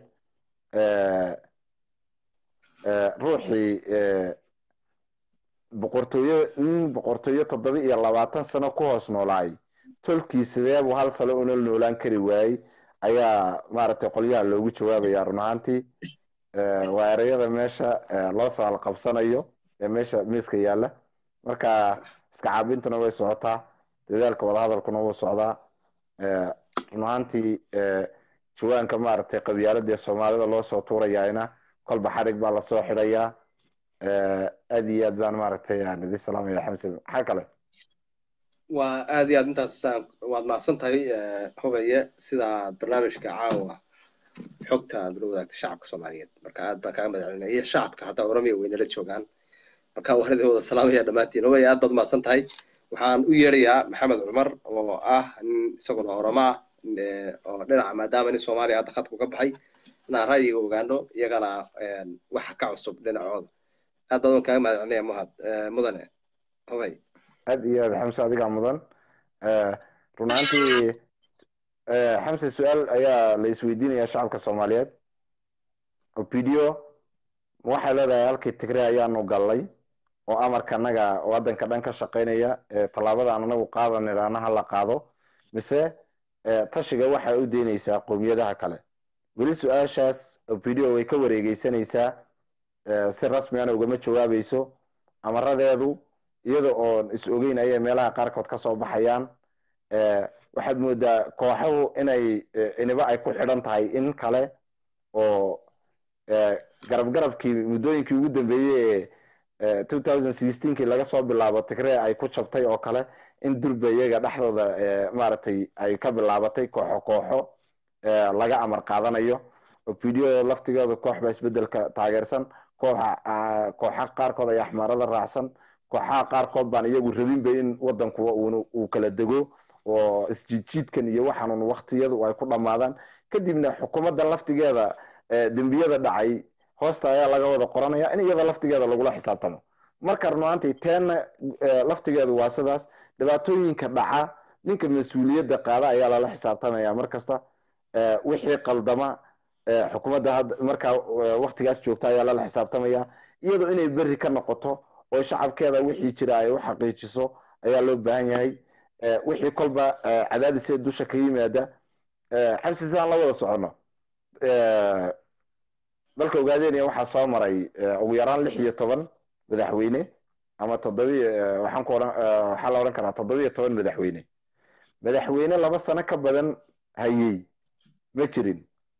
ruuxii boqortooyo nin boqortooyo toddoba iyo labaatan sano ku hoos noolaay tolkii sideebuu hal sano una noolaan kari waayey ayaa maaragtay qolyaha loogu jawaabaya run ahaantii waa ereyada meesha loo soo halqabsanayo ee meesha miiska yaalla marka iska caabintuna way socotaa dadaalka wadahadalkuna wuu socdaa run ahaantii jawaanka maaragtay qabyaaladii soomaalida loo soo tuurayayna kolba xarig baa lasoo xidhayaa aad iyo aad baan maaragtay aan idin salaamaya xamse maxaa kale waa aad iyo aad intaas waad mahadsan tahay hubaye sidaa barnaamijka caawa xogta aad la wadaagta shacabka soomaaliyeed marka aad baan kaaga madaxcelinaya iyo shacabka hataa oromiya weynala joogaan marka waan idin wada salaamaya dhammaantiin hubaye aad baad mahadsan tahay waxaan u yeerayaa maxamed cumar oo ah nin isaguna oromo ah oo dhinaca maadaama nin soomaaliya hadda khadku ka baxay inaan ra'yiga ogaano iyagana waxa ka cusub dhinacooda aad badan kaaga mahadcelinaya muhad mudane hubay aad iyo aad xamse adigaa mudan run ahaantii xamse su-aal ayaa la isweydiinaya shacabka soomaaliyeed opidio waxay leedahay halkii tigray ayaanu gallay oo amarka anaga waddanka dhan ka shaqaynaya tallaabada aan anagu qaadan idhaana ha la qaado mise tashiga waxay u deynaysaa qowmiyadaha kale weli su-aashaas opidio way ka wareegeysanaysaa si rasmigana ugama jawaabayso amaradeedu iyada oon is ogeyn ayay meelaha qaarkood ka soo baxayaan waxaad moodaa kooxahu inay iniba ay ku xidhan tahay in kale oo garab garabkii muddooyinkii ugu dambeeyey ee two thousand sixteenkii laga soo bilaabo tigray ay ku jabtay oo kale in durba iyaga dhexdooda maaragtay ay ka bilaabatay kooxo kooxo laga amar qaadanayo opidio laftigeedu koox baa isbedelka taageersan kooxa kooxa qaarkood ayaa axmaarada raacsan kooxaha qaarkood baan iyagu rabinba in waddanku uu kala dego oo isjiidjiidkan iyo waxaanun waktiyadu ay ku dhammaadaan kadibna xukuumadda laftigeeda dembiyada dhacay hoosta ayaa laga wada qoranaya in iyada laftigeeda lagula xisaabtamo marka runaantii teena laftigeedu waa sidaas dhibaatooyinka dhaca ninka mas-uuliyadda qaada ayaa lala xisaabtamaya mar kasta wixii qaldama xukuumadda markaa waktigaas joogta ayaa lala xisaabtamaya iyadoo inay berri ka noqoto oo shacabkeeda wixii jira ay u xaqiijiso ayaa loo baahan yahay wixii kolba cadaadisee dusha ka yimaada xamsi sidaan la wada socono dalka ogaadeenaya waxaa soo maray ugu yaraan lix iyo toban madaxweyne ama toddobi waxaan ku oran waxaa la odhan karaa toddoba iyo toban madaxweyne madaxweyne laba sano ka badan hayey ma jirin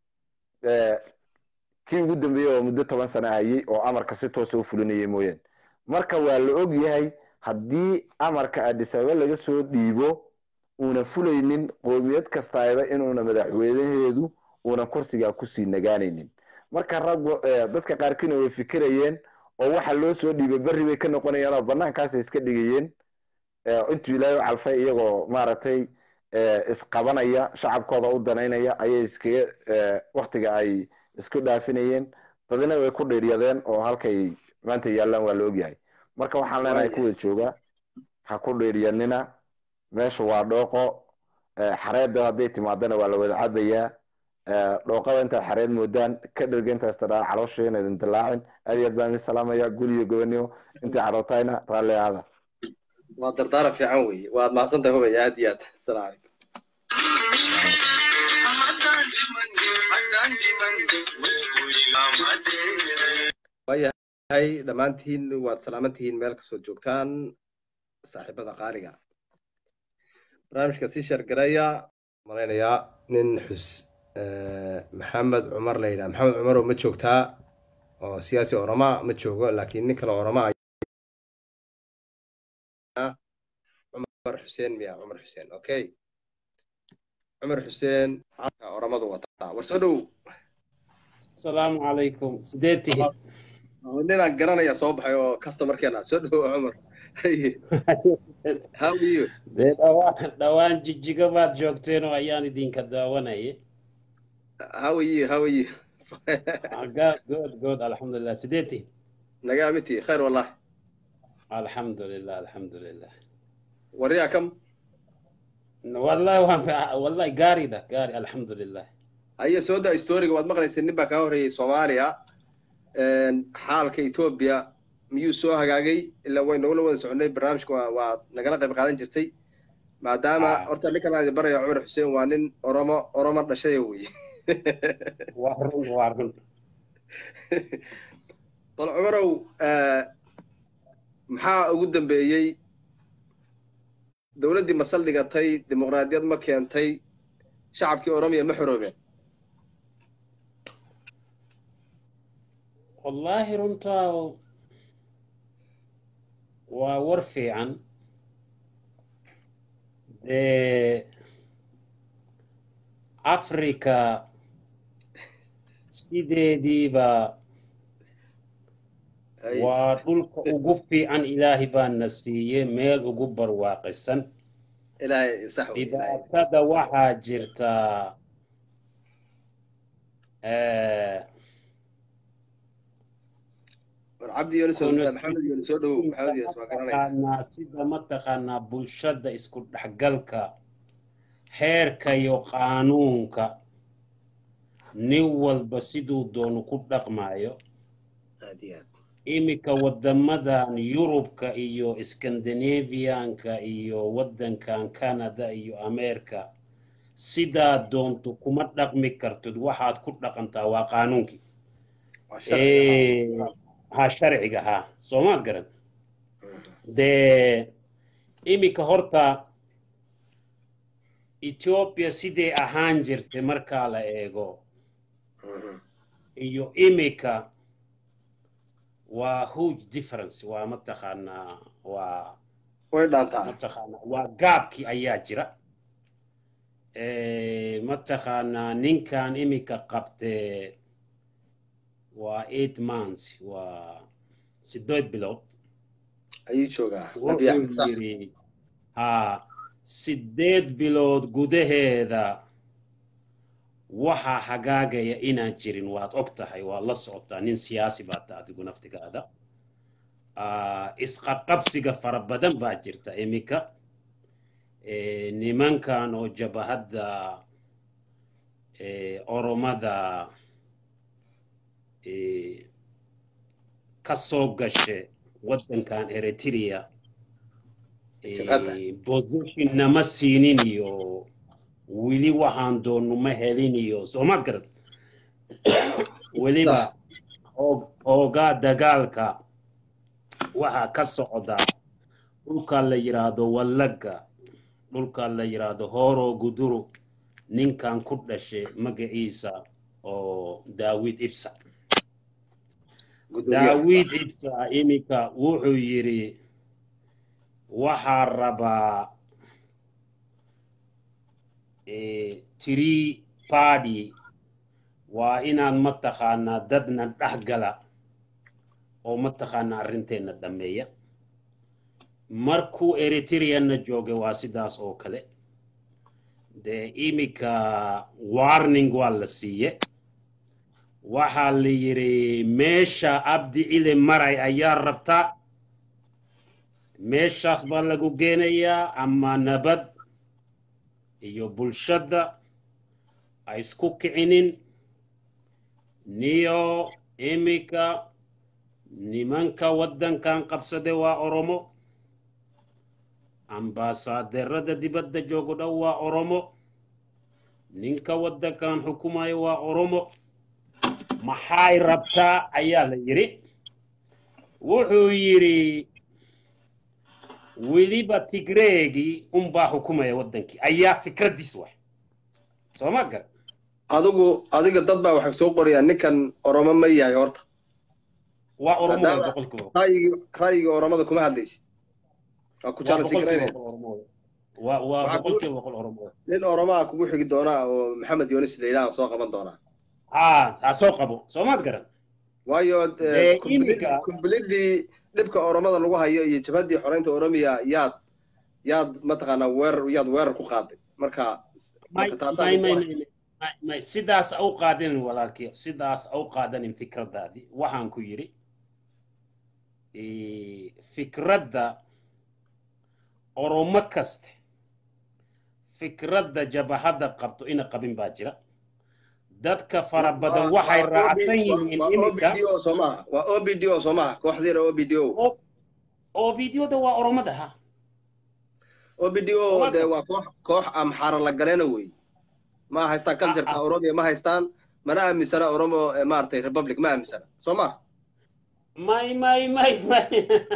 kii ugu dambeeyey oo muddo toban sano hayey oo amarka si toosa u fulinayay mooyaan marka waa la og yahay haddii amarka Addis Ababa laga soo dhiibo una fulaynin qoomiyad kastaayba inuuna madaxweynaheedu una kursiga ku sii nagaanaynin marka rag dadka qaarkiina way fikirayeen oo waxa loo soo dhiibay bari bay ka noqonayaan oo banaankaas iska dhigayeen intuu ilaahay calfay iyagoo maaragtay isqabanaya shacabkooda u danaynaya ayay iskaga waqtiga ay isku dhaafinayeen dadina way ku dheeriyadeen oo halkay maanta yaalaan waa la ogyahay marka waxaan leenahay kuwa jooga ha ku dheeriyanina meesha waa dhooqo xareedda hadday timaadana waa la wada cabayaa dhooqada intaad xareed moodaan ka dhergentaas tadhaa caloosha inaydin dilaacin aad iyo aad baan idin salaamaya guriyo gobonimo intay carootayna raalli aada waa dardaara fiican weeye waad mahadsantahay hubaya aad iyo aad assalaamu calaykum waayahay dhammaantiin waad salaamantihiin meel kasoo joogtaan saaxiibada qaaliga barnaamijka sii sheergareeya malaynayaa nin xus maxamed cumar la yidhaha maxamed cumar oo ma joogtaa oo siyaasi oroma ma joogo laakiin nin kale oroma عمر حسين ميا عمر حسين اوكي عمر حسين oromadu wataa warsoo السلام عليكم سديتي ninaan garanaya soo baxay oo customerkeena soo dhawo Cumar how are you dhawaan jijiga baad joogteen oo ayaan idinka daawanayay how are you how are you good good good alxamdulilah sideeti nagaa miti khayr wallah alxamdulilah alxamdulilah wariyaa kam wallahi waan wallahi gaari da gaari alxamdulilah aya soo daa storyga waad maqlaysay nin baa ka horeeyay Soomaaliya een xaalka Ethiopia miyuu soo hagaagay ilaa way nagu wada soconay barnaamijka waa nagala qayb qaadan jirtay maadaama horta ninkan ay barayo Cumar Xuseen waa nin Oromo Oromo dhashay weey waa run waa run bal Cumarow ee maxaa ugu dambeeyay dawladdii masal dhigatay dimuqraadiyad ma keentay shacabkii Oromiya ma xoroobeen والله runtaa waa war fiican ee Afrika sideediiba waa dhulka ugu fiican Ilaahay baa na siiyay meel ugu barwaaqaysan Ilaahay sax weey dhibaatada waxaa jirta ee عبدي يونس محمد يونس ودو محمد يونس ما كان سيدا متقنا بلشده isku dhaxgalka heerka iyo qaanuunka nin walba siduu doono ku dhaqmaayo aadiyad imika wadamadan Yurubka iyo Scandinavianka iyo wadankan Canada iyo America sida doonto kuma dhaqmi kartid waxaad ku dhaqantaa waa qaanuunki ee ha sharciga ha Soomaad garan de imika horta Ethiopia sidee ahaan jirtay marka la eego iyo imika waa huge difference waa mataqaana waa way dhaantaa mataqaana waa gaabki ayaa jira ee mataqaana ninkan imika qabtay waa eight months waa sideed bilood ayuu joogaa nabi axmed sax ha sideed bilood gudaheeda waxa hagaagaya inaan jirin waad ogtahay waa la socotaa nin siyaasi baa tahay adigu naftigaada ah isqaqabsiga fara badan baa jirta imika ee nimankan oo jabahada ee oromada ee kasoo gashay wadankan Eritrea ee position nama siinin iyo wili waxaan doonu ma helin iyo Soomaad garan waliba ooga dagaalka waxa ka socda dhulka la yiraahdo Wallaga dhulka la yiraahdo Horo Guduru ninkan ku dhashay magaciisa oo Daawid Ibsa Daawid Ibsa imika wuxuu yiri waxa rabaa ee tiri party waa inaan mataqaana dadna dhaxgala oo mataqaana arinteena dhameeya markuu Eritrea na joogay waa sidaas oo kale de imika warning waa la siiyay waxa la yiri meesha abdi ile maray ayaa rabta meeshaas baa lagu geenayaa ama nabad iyo bulshada ay isku kicinin niyo imika nimanka wadankan qabsade waa Oromo ambassadorada dibadda joogo dhow waa Oromo ninka wadankan xukumayo waa Oromo maxay rabtaa ayaa la yiri wuxuu yiri wiliba Tigreegi umbaa xukumaya wadankii ayaa fikradiis wax Soomaad gar adigu adiga dad baa waxa soo qoriyaan ninkan Oromo ma yahay horta waa oromo way maadaama boqolkiiba ra'yigii ra'yigii oromada kuma hadlaysid waa ku waa challenge boqolkiiba garaynaya boqol oromo way waa waa waxaa kugu boqolkiiba boqol oromo way nin oromaa kugu xigi doona oo maxamed yoonis la yidhaha soo qaban doonaa haa ha soo qabo soomaad garan waayo dee completely iminka completely dhibka oromada lagu hayo iyo jabhaddii xoreynta oromiya yaad yaad mataqaanaa weerar yaad weerar ku qaaday marka may marka taasaa may lagu may hay may may may sidaas au qaadanin walaalkii sidaas au qaadanin fikradaadii waxaan ku yidhi eh, fikradda oromo kaste fikradda jabahadda qabto ina qabin baa jira dadka fara badan waa waxay waa raacsan OB yihiin waa iminka OBDO soo maaha waa OBDO soo maaha kooxdiina OBDO oo oo videoda waa oromada ha OBDO soomaad dee garan waa koox koox amxaara la galeena wey ma haystaan ah cultureka ah oromia ma haystaan mana aaminsana oromo eh, maaragtay republic ma aaminsana soo maaha may may may may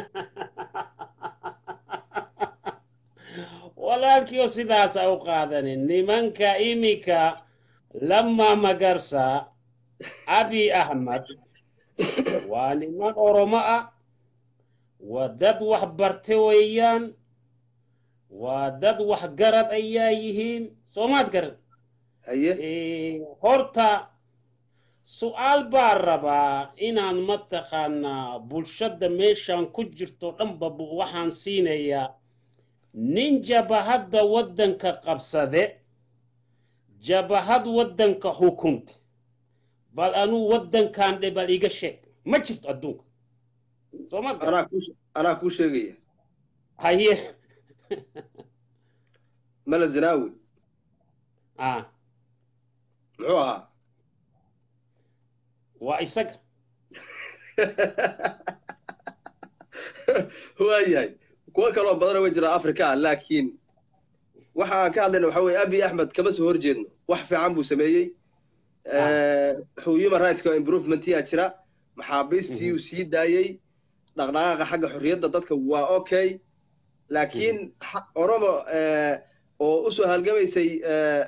walaalkii oo sidaas au qaadanin nimanka imika lama magarsa abi ahmed waa niman oromo ah waa dad wax barte weeyaan waa dad wax garad ayaa yihiin soomaad garan haye Eh, horta su'aal baa rabaa inaan mataqaanaa bulshada meeshan ku jirto dhanba bu- waxaan siinayaa nin jabahadda waddanka qabsade jabahad waddanka xukunta bal anuu waddankan dhe bal iga sheeg ma jirto adduunka soomaad garan anaa kuu anaa kuu sheegaya haye mala zinaawi ah muxuu ahaa waa isaga waayahay kuwa kaloo badana way jiraa africa ah laakiin waxa aan ka hadlayna waxa weeye abi axmed kama soo horjeedno wax fiican buu sameeyey ah human rights improvementyaa jira maxaabiistii mhm, uu sii daayey dhaqdhaqaaqa xagga xorriyadda dadka waa okay laakiin mhm. xa- oromo eh, oo usoo halgamaysay eh,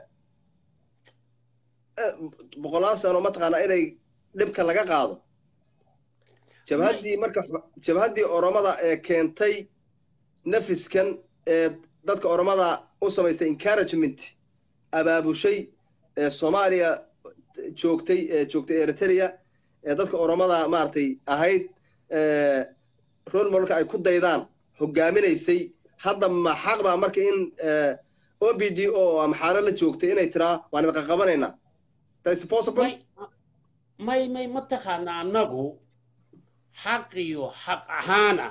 eh, boqolaal sano mataqaanaa inay dhibka laga qaado may jabhaddii marka jabhaddii oromada ee keentay nafiskan ee dadka oromada u samaystay encouragement abaabushay ee soomaaliya joogtay ee joogtay eritrea ee dadka oromada maaragtay ahayd ee role modelka ay ku daydaan hogaaminaysay hadda ma xaq baa marka in ee, O B D O oo amxaaro la joogtay inay tiraa waan idin qaqabanaynaa that's possible may may may mataqaana annagu xaqiyo xaq ahaana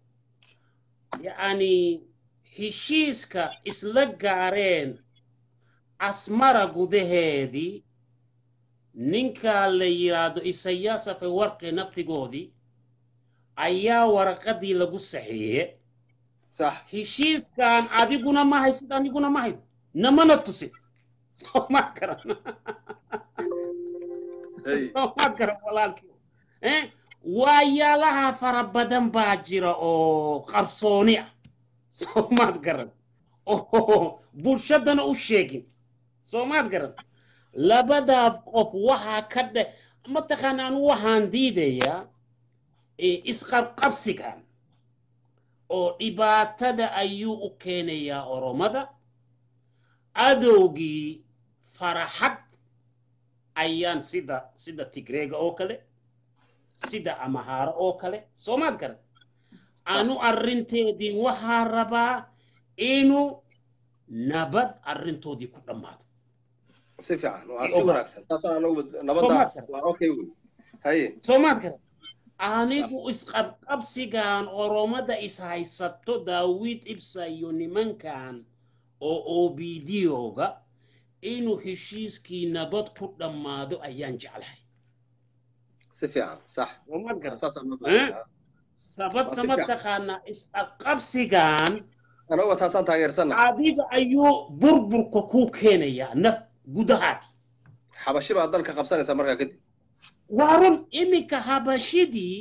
yacni heshiiska isla gaareen asmara gudaheedii ninka la yiraahdo isayaas afewarqi naftigoodii ayaa waraqadii lagu saxiiye sax heshiiskan adiguna ma haysid aniguna ma hayo namana tusin soomaad garan hey soomaad garan walaalkii eh waayaalaha fara badan baa jira oo qarsooni ah soomaad garan oo bulshadana u sheegin soomaad garan labadaa qof waxaa ka dhe mataqaanaan waxaan diidayaa eh, isqabqabsigan oo dhibaatada ayuu u keenayaa oromada adowgii faraxad ayaan sida sida tigreega oo kale sida amahaaro oo kale soomaad garan sax anu arrinteedii waxaa rabaa inuu nabad arrintoodii ku dhammaado si fiican waa i si ogaa wanaagsan saasaan anagu soomaad nabadaas garan waa okay wey haye soomaad garan sax anigu isqabqabsigan oromada is haysato daawid ibsa iyo nimankan oo obidioga inuu heshiiskii nabad ku dhammaado ayaan jeclahay si fiican sax soomaad waa garan saasaan noo eh baahanyahay waa sababta si fiican mataqaanaa isqabqabsigan anagu waa taasaan taageersannahay adiga ayuu burburka ku keenayaa naf gudahaad xabashi baa dalka qabsanaysa markaa kadib waa run iminka habashidii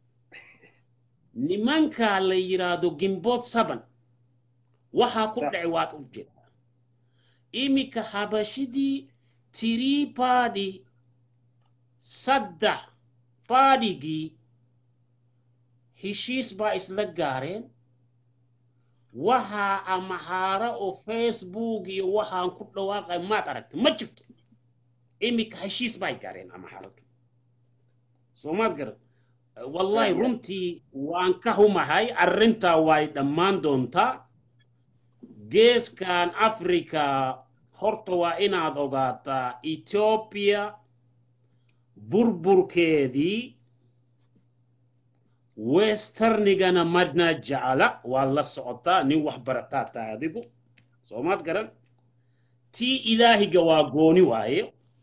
nimanka la yiraahdo gimbood saban waxaa ku sax dhacay waad u jeedaa iminka habashidii tiri baadhi saddex baadhigii heshiis baa isla gaareen waxa amahara oo Facebook iyo waxaan ku dhawaaqay maad aragtay ma jirto imika heshiis bay gaareen amaharadu soomaad garan wallahi runtii waan ka humahay arrinta way dhammaan doontaa geeskan Afrika horta waa inaad ogaataa Ethiopia burburkeedii westernigana madna jacala waa la socotaa nin wax barataa taa adigu soomaad garan tii ilaahiga waa gooni waaye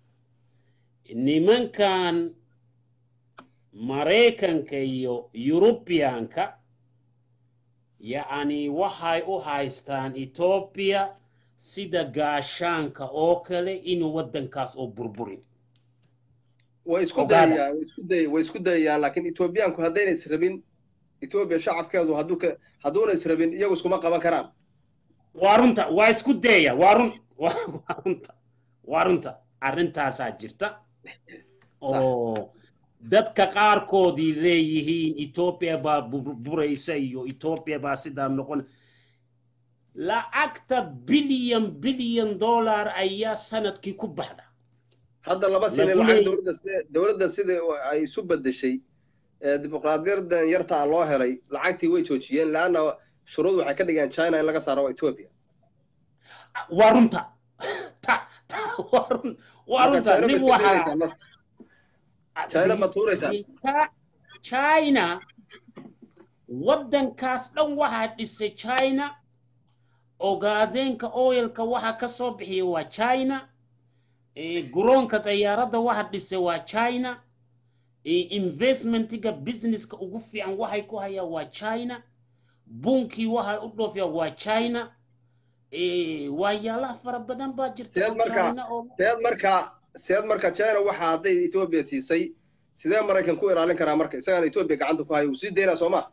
nimankan Mareykanka iyo Europeanka yaani waxay u haystaan Ethiopia sida gaashaanka oo kale inuu wadankaas oo burburin way isku dayayaan way isku day way isku dayayaan laakiin Ethiopiaanku hadayna israbin Ethiopia shacabkeedu haduu ka haduuna israbin iyagu iskuma qaban karaan warunta waa isku dayaya warun warunta warunta arrintaas jirta oo dadka qaarkoodii leeyihiin Ethiopia baa burburaysa iyo Ethiopia baa sida noqon lacagta billion billion dollar ayaa sanadkii ku baxda hadda laba sano lacag dawladda dawladda sida ay isu bedeshay dimuqraadiyadda yarta loo helay lacagtii way joojiyeen laana shuruud waxay ka dhigeen China in laga saaro Ethiopia warunta ta warun warunta nin waxa China ma tuuraysa China wadankaas dhan waxa dhisay China ogaadeenka oilka waxa ka soo bixiyay waa China ee garoonka tayaaradda waxa dhisay waa China ee investmentiga businesska ugu fiican waxay ku hayaan waa China bunki waxa u dhoofiya waa China ee waayala fara badan baa jirta China oo teed marka سيد مركا China waxa haday Ethiopia siisay sidee Mareykan ku ilaalin karaa marka isaga Ethiopia gacanta ku hayo si deena Soomaa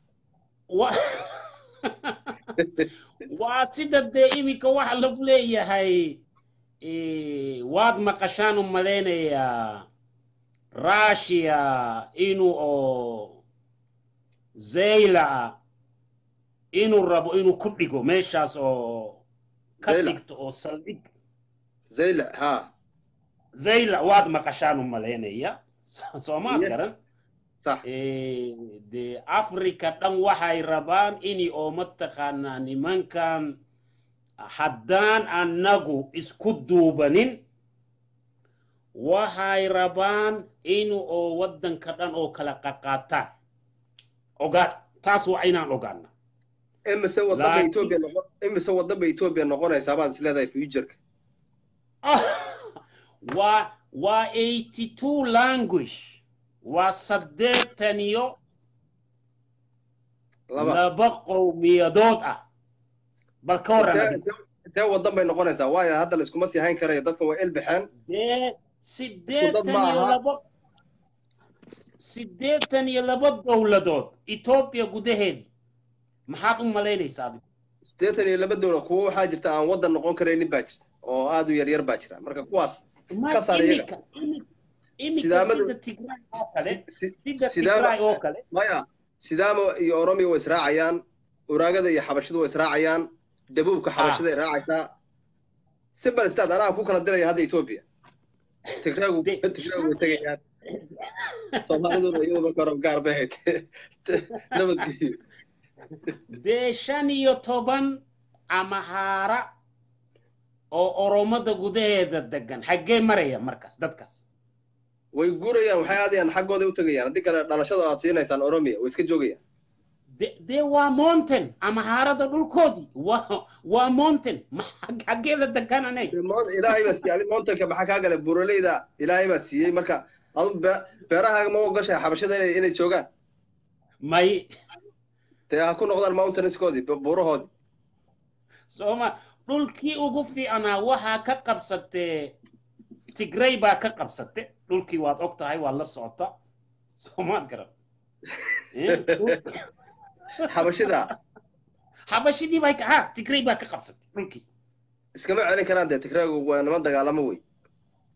waa sida de imika waxa lagu leeyahay ee waad maqashaan u maleynaya Russia inuu oo Zayla inuu rabo inuu ku dhigo meeshaas oo ka dhigto oo saldhig Zayla ha Zayla waad maqashaan u maleynaya Soomaad garan صح ee de Afrika dhan waxay rabaan inii oo mataqaana nimankan haddaan anagu isku duubanin waxay rabaan inuu oo wadanka dhan oo kala qaqaataan ogaad taas waa inaan ogaana imise wadada Ethiopia noqon imise wadada Ethiopia noqonaysa baad isleedahay future-ka waa waa eighty-two language waa saddeetan iyo laba qowmiyadood ah bal ka waran intee wadan bay noqonaysaa waayo hadda la iskuma sii hayn karayo dadka waa ilbixeen dee siddeetan iyo laba siddeetan iyo laba dowladood Ethiopia gudaheedii maxaad u malaynaysaa adigu siddeetan iyo laba dowlad kuwa waxaa jirta aan wadan noqon karaynin baa jirta oo aad u yar yar baa jira marka kuwaas ka sareeya imika sida Tigray oo kale sida Tigray oo kale maya sidaamo iyo Oromia way israacayaan uraagada iyo xabashadu way israacayaan dabuubka xabashada ay raacaysaa simple stad anaa ku kala diray hadda Ethiopia Tigraygu Tigraygu way tagayaan Soomaalidu iyadoo markaa gaar bahayd nabadgelyo de shan iyo toban amahara oo Oromada gudaheeda degan xagee maraya markaas dadkaas way guurayaan waxay aadayaan xaqooda u tagayaan hadii kale dhalashada aad siinaysan Oromia way iska joogayaan de de waa mountain amaharada dhulkoodii waa waa mountain xagee la degananay ilaahay baa siiyay mountain-ka maxaa ka galay buraleyda ilaahay baa siiyay marka adu beeraha ma ogashay xabashada inay joogaan may taa ku noqdaan mountains-koodii buurahoodii Sooma dhulkii ugu fiicnaa waxa ka qabsatay Tigray baa ka qabsatay dhulkii waad ogtahay waa la socota Soomaad garan xabashida xabashidii bay ka ha Tigray baa ka qabsatay dhulkii iskama celin karaan de Tigraygu waa niman dagaalamo way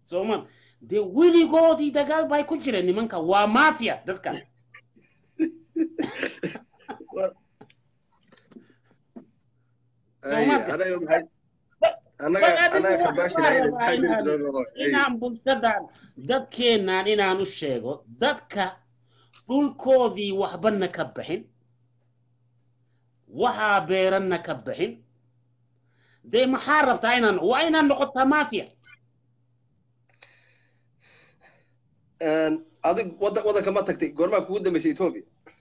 Soomaan de wiligoodii dagaal bay ku jireen nimanka waa mafia dadka Soomaaliya anaga maxay anaga bal anaga adigu karbaashina waxaa inay rabaa maxay inaan diris loo inaan bulshadan dadkeenaan inaan u sheego dadka dhulkoodii waxbana ka bixin waxaa beeranna ka bixin dee maxaa rabtaa inaan waa inaan noqotaa mafia een adig wada wadanka ma tagtay goorma kugu dambeysay Ethiopia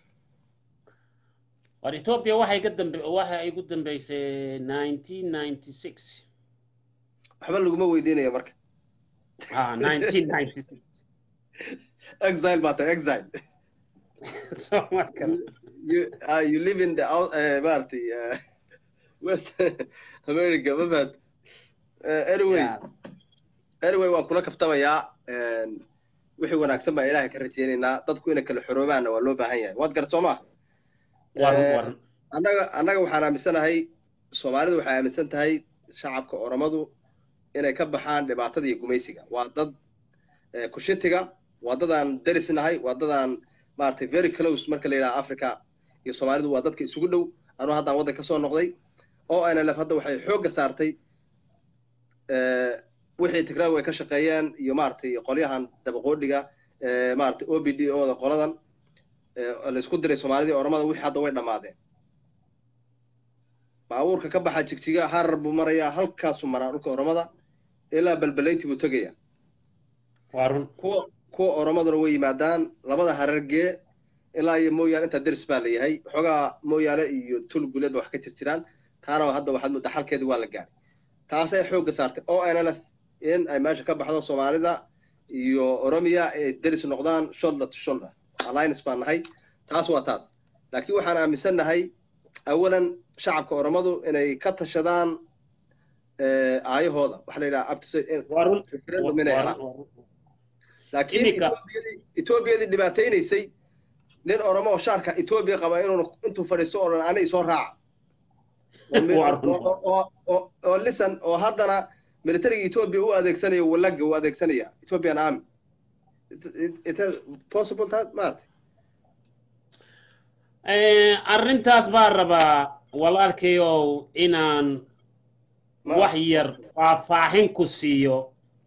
war Ethiopia waxay ka dambe waxa ay ugu dambeysay nineteen ninety-six waxba laguma weydiinayo marka ah nineteen ninety-six exile bata exile so marka you uh, you live in the out uh, Marty, uh, West America ma bad uh, anyway Yeah. anyway waan kula kaftamayaa een wixii wanaagsan baa Ilaahay ka rajeynaynaa dadku inay kala xoroobaana waa loo baahan yahay waad garad Soomaa war war annaga annaga waxaan aaminsanahay Soomaalidu waxay aaminsan tahay shacabka Oromadu inay ka baxaan dhibaatada iyo gumaysiga waa dad ee ku shitiga waa dadaan darisnahay waa dadaan maartay very close marka la yiraahdo Africa iyo Soomaalidu waa dadka isugu dhow anu hadda wadanka soo noqday oo ana laf hadda waxay xoog saartay ee wixii Tigray way ka shaqeeyeen iyo maartay qolyahan dabaqoodhiga ee maartay O B D oo da qoladan ee la isku diray Soomaalida Oromada wixii hadda way dhamaadeen baabuurka ka baxa jigjiga harar buu marayaa halkaas uu maraa dhulka Oromada ilaa balbalayntii buu tagayaa warun kuwa kuwa Oromaduna way yimaadaan labada harargee ilaa iyo mooyaane inta dirs baa leeyahay xogaa mooyaane iyo tulguleed wax ka jirtiraan taana hadda waxaad muddo xalkeedii waa la gaaray taas ay xoog saartay oo N L F in ay meesha ka baxdo Soomaalida iyo Oromia ay dirs noqdaan shoulder to shoulder alliance baan nahay taas waa taas laakiin waxaan aaminsanahay awalan shacabka Oromadu inay ka tashadaan ee aayahooda waxa la yiraahdaa up to say warun referendum inay helaan laakiin Ethiopia dhibaataynaysay nin Oromo oo shaarka Ethiopia qaba inuu intuu fadhiisto oo aanay soo raac oo listen oo haddana military Ethiopia u adeegsanayo walaga u adeegsanaya Ethiopian army it is possible that Mart eh arrintaas baa rabaa walaalkayo inaan wax yar faahfaahin ku siiyo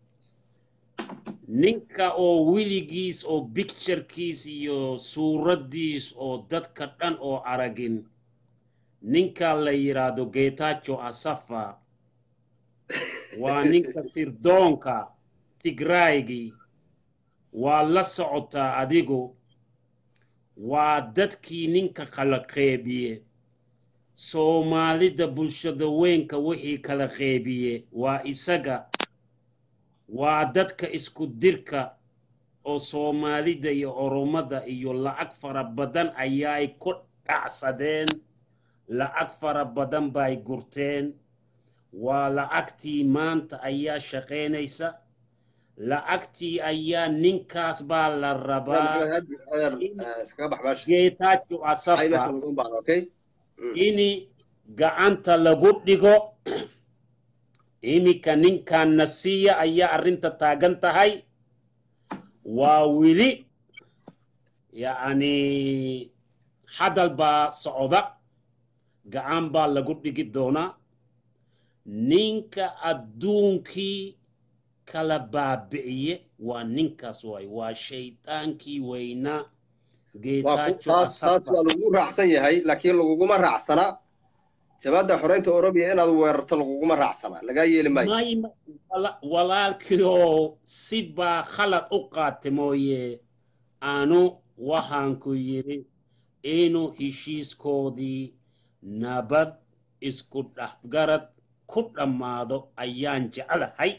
ninka oo wiligiis oo picturekiis iyo suuradiis oo dadka dhan oo aragin ninka la yiraahdo Getachew Asafa waa ninka sirdoonka Tigraygi waa la socotaa adigu waa dadkii ninka kala qeybiye Soomaalida bulshada weynka wixii kala qeybiye waa isaga waa dadka isku dirka oo Soomaalida iyo Oromada iyo lacag fara badan ayay ku dhacsadeen lacag fara badan bay gurteen waa lacagtii maanta ayaa shaqeynaysa lacagtii ayaa ninkaas baa la rabaa Getachew Asafa ini gacanta lagu dhigo imika ninkan nasiya ayaa arinta taagan tahay waa wili yaani hadal baa socda gacan baa lagu dhigi doonaa ninka adduunkii kala baabi'iye waa ninkaas waay waa shaytaankii weynaa Getachew Asafa waa lagu raacsan yahay laakiin laguguma raacsana jabada xoreynta Oromia inaad weerarto laguguma raacsana laga yeeli maayo walaalkiyo si baa khalad u qaatay mooye aanu waxaan ku yiri inuu heshiiskoodii nabad isku dhafgarad ku dhamaado ayaan jecelahay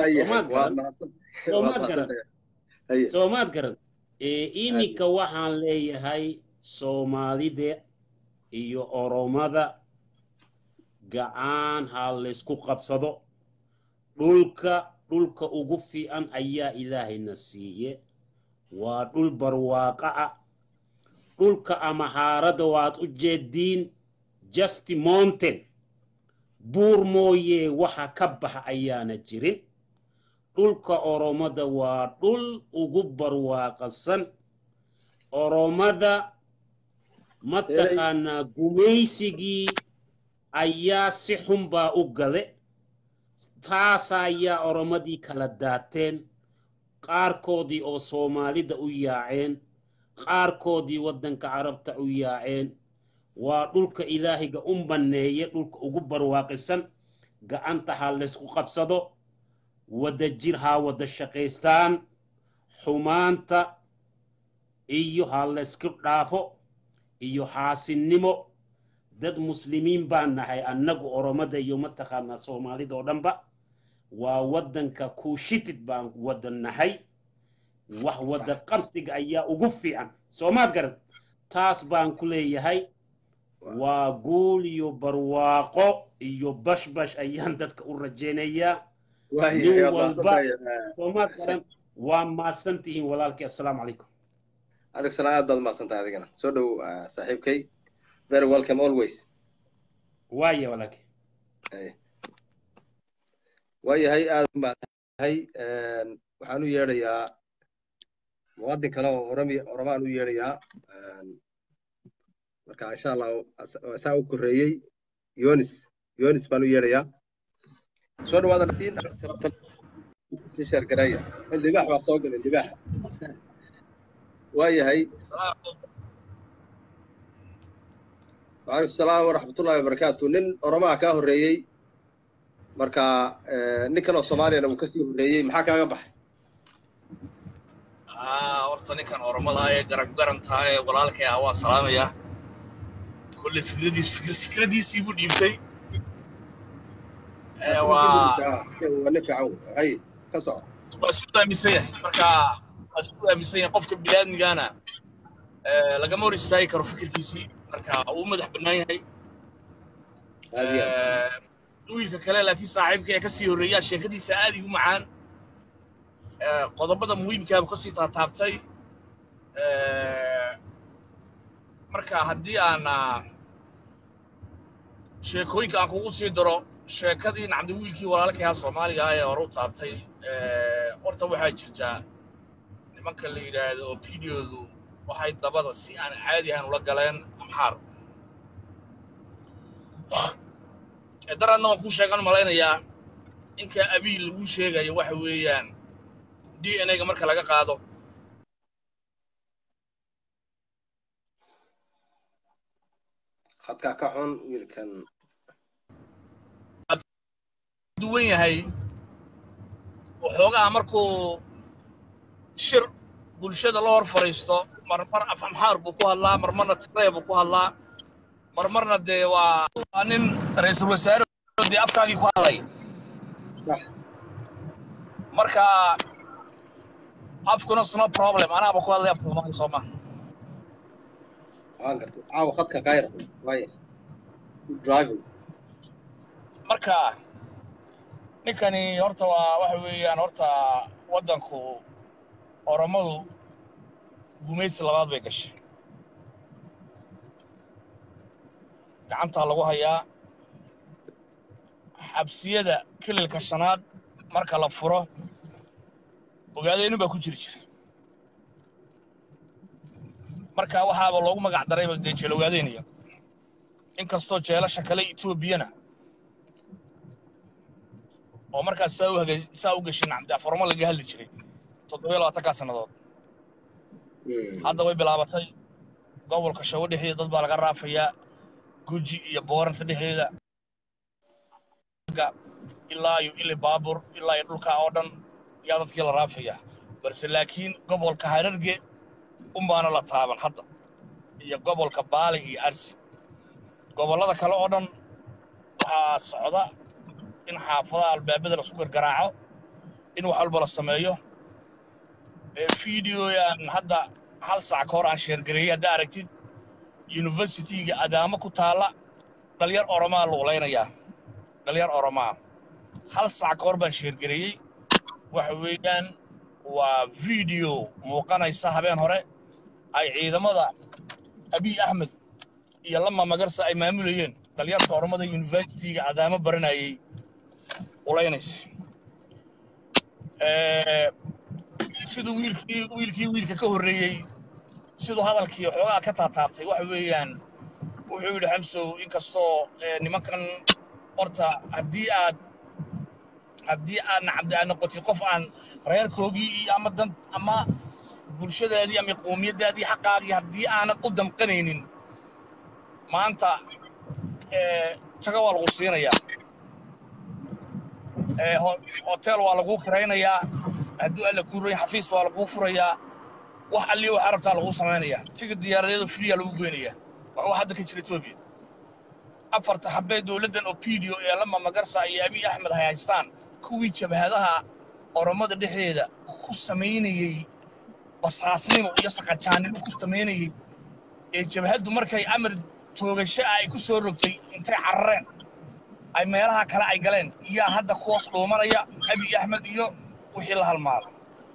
Soomaad garan ee imika waxaan leeyahay Soomaalida iyo Oromada gacan hal isku qabsado dhulka dhulka ugu fiican ayaa Ilaahay nasiiye waa dhul barwaaqa ah dhulka ama harada waad u jeediin just mountain buur mooye waxa ka baxa ayaana jirin dhulka Oromada waa dhul ugu barwaaqasan Oromada mataqaanaa gumaysigii ayaa si xun baa u gale taas ayaa oromadii kala daateen qaarkoodii oo soomaalida u yaaceen qaarkoodii waddanka carabta u yaaceen waa dhulka ilaahiga u banneeye dhulka ugu barwaaqisan gacanta ha laysku qabsado wada jir ha wada shaqaystaan xumaanta iyo ha laysku dhaafo iyo xaasinimo dad muslimiin baan nahay annagu oromada iyo mataqaanaa soomaalida oo dhanba waa waddanka kuushitid baan wadan nahay wax wada qabsiga ayaa ugu fiican soomaad garan taas baan ku leeyahay waa guul iyo barwaaqo iyo bashbash ayaan dadka u rajeynayaa nin walba soomaad garan waa maasantihiin walaalkii assalaamu calaykum عليك السلام أدب ما سنت هذا كنا سودو صاحبكي very welcome always وايه ولك أي وايه هاي أدب ما هاي وحنو يريا مقدم كلام أورامي أورامانو يريا مركا إن شاء الله أساو كريي يونس يونس بانو يريا سودو هذا الدين شركة كرايا اللي باح وصوق اللي باح وايه هاي وعليكم السلام ورحمة الله وبركاته نن أرماء كاه الرئي مركا نكنا الصومالي أنا مكسي الرئي محاكا قبح آه ورصة نكنا أرماء هاي قرق قرنت هاي ولالك يا هوا سلام يا كل فكرة دي فكرة فكرة دي سيبو ديمتي ايوا ونفع هاي كسر واسودا ميسيه مركا اسودا ميسيه قفك بلادنيغانا ee laga moor istaagi karo fikirkiisii marka uu madax banaan yahay ee wiilka kale laakiin saaxiibka ee ka sii horeeyay sheekadiisa aad igu macaan ee qodobada muhiimka ah ka sii taabtay ee marka hadii aan sheekooyinka aan kugu sii daro sheekadii nacdi wiilkii walaalkay ah Soomaaliga ah ee hore u taabtay ee horta waxa jirta nimanka la yiraahdo opiniodu waxay dabada si aan caadi ahaan ula galeen amxaar ee daradna waan ku sheegan malaynayaa inka abiil lagu sheegayo waxa weeyaan D N A ga marka laga qaado khadka ka xun wiilkan duwan yahay waxoogaa markuu shir bulshada la hor fariisto marmar af amxaar buu ku hadlaa marmarna tigray buu ku hadlaa marmarna dee waa nin ra'iisul wasaare dee afkaagii ku hadlay marka afkuna no problem anaaba ku hadlay afka Soomaali Sooma aan gartay aaw khadka qayr way driving marka ninkani horta waa waxa weeyaan horta wadanku oromadu gumaysi labaad bay gashay gacanta lagu hayaa xabsiyada kililka shanaad marka la furo ogaadaynu baa ku jiri jiray marka waxaaba loogu magac daray bal deejeel ogaadaynayo inkastoo jeelasha kale Etoobiyana oo markaas saa u hagay saa u gashin nacda formo laga hadli jiray toddoba iyo labaatan sanadood hadda way bilaabatay gobolka shawo dhixii dad baa laga raafayaa guji iyo booranta dhixeeda ilaa iyo ilaa baabur ilaa iyo dhulka oo dhan yaa dadkii la raafayaa balse laakiin gobolka Hararge umbaana la taaban hadda iyo gobolka Baali iyo Arsi gobolada kale oo dhan waxaa socda in xaafadaha albaabada la isku gargaraaco in wax walba la sameeyo video yaan hadda hal saac ka hor aan share gareeyay hadda aragtid university-ga Adaama ku taala dhalinyar Oromaa loo leenayaa dhalinyar Oromaa hal saac ka hor baan share gareeyay waxa weeyaan waa video muuqanaysa habeen hore ay ciidamada Abiy Ahmed iyo lama magarsa ay maamulayeen dhalinyarta Oromada university-ga Adaama baranayay ولينس sidoo wiilkii wiilkii wiilka ka horeeyay sidoo hadalkii xoogaa ka taataabtay waxa weeyaan wuxuu yidhi xamsow inkastoo nimankan horta haddii aad haddii aad nacabdi aad noqotid qof aan reerkoogii iyo ama dan ama bulshadaadii ama qowmiyadaadii xaqaagii haddii aanad u damqanaynin maanta jaga waa lagu siinayaa hotel waa lagu kiraynayaa hadduu alla kuu royn xafiis waa laguu furayaa wax allii wax arabtaa lagu samaynayaa tigid diyaaradeedu firiyaa lagu goynayaa waa wax hadda ka jira etoobiya afarta xabee dowladdan opidio ee lama magarsa iyo abiy axmed hay haystaan kuwii jabhadaha oromada dhexdeeda ku samaynayey basaasnimo iyo saqajaannimo ku samaynayey ee jabhaddu markay amar toogasho ah ay ku soo rogtay intay carareen ay meelaha kale ay galeen iyaa hadda kuwaas dhuumanaya abiy axmed iyo wixii la halmaala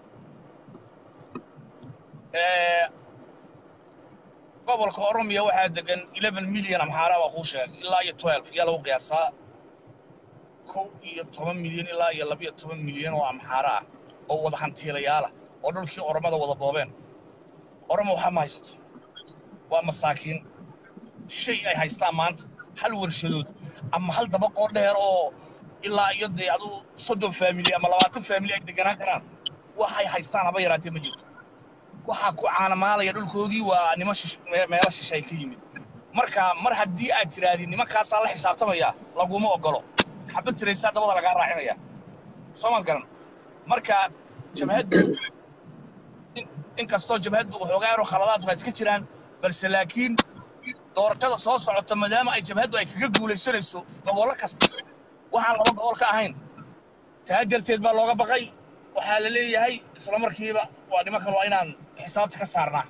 gobolka oromiya waxaa degan eleven milyan amxaara baa kuu sheegay ilaa iyo twelve yaa lagu qiyaasaa kow iyo toban milyan ilaa iyo labiyo toban milyan oo amxaara ah oo wada hantiilayaala oo dhulkii oromada wada boobeen oromo waxaa ma haysato waa masaakiin shay ay haystaan maanta hal warshadood ama hal dabaqoo dheer oo ilaa iyo dee aduu soddon faamili ama labaatan faamili ay deganaan karaan waxay haystaan haba yaraatee ma jirto waxaa ku caanamaalaya dhulkoogii waa nimo meelo shishay ka yimid marka mar haddii aad tirahdid nimankaasaa la xisaabtamaya laguma ogolo xabad tiraysaa dabada lagaa raacinaya soomaad garan marka jabhaddu inkastoo jabhaddu waxoogaaro khaladaadku ay iska jiraan balse laakiin doorashada soo socota maadaama ay jabhaddu ay kaga guulaysanayso gobollo kasta waxaan laba gobol ka ahayn taa darteed baa looga baqay waxaa la leeyahay isla markiiba waa nimankan waa inaan xisaabta ka saarnaa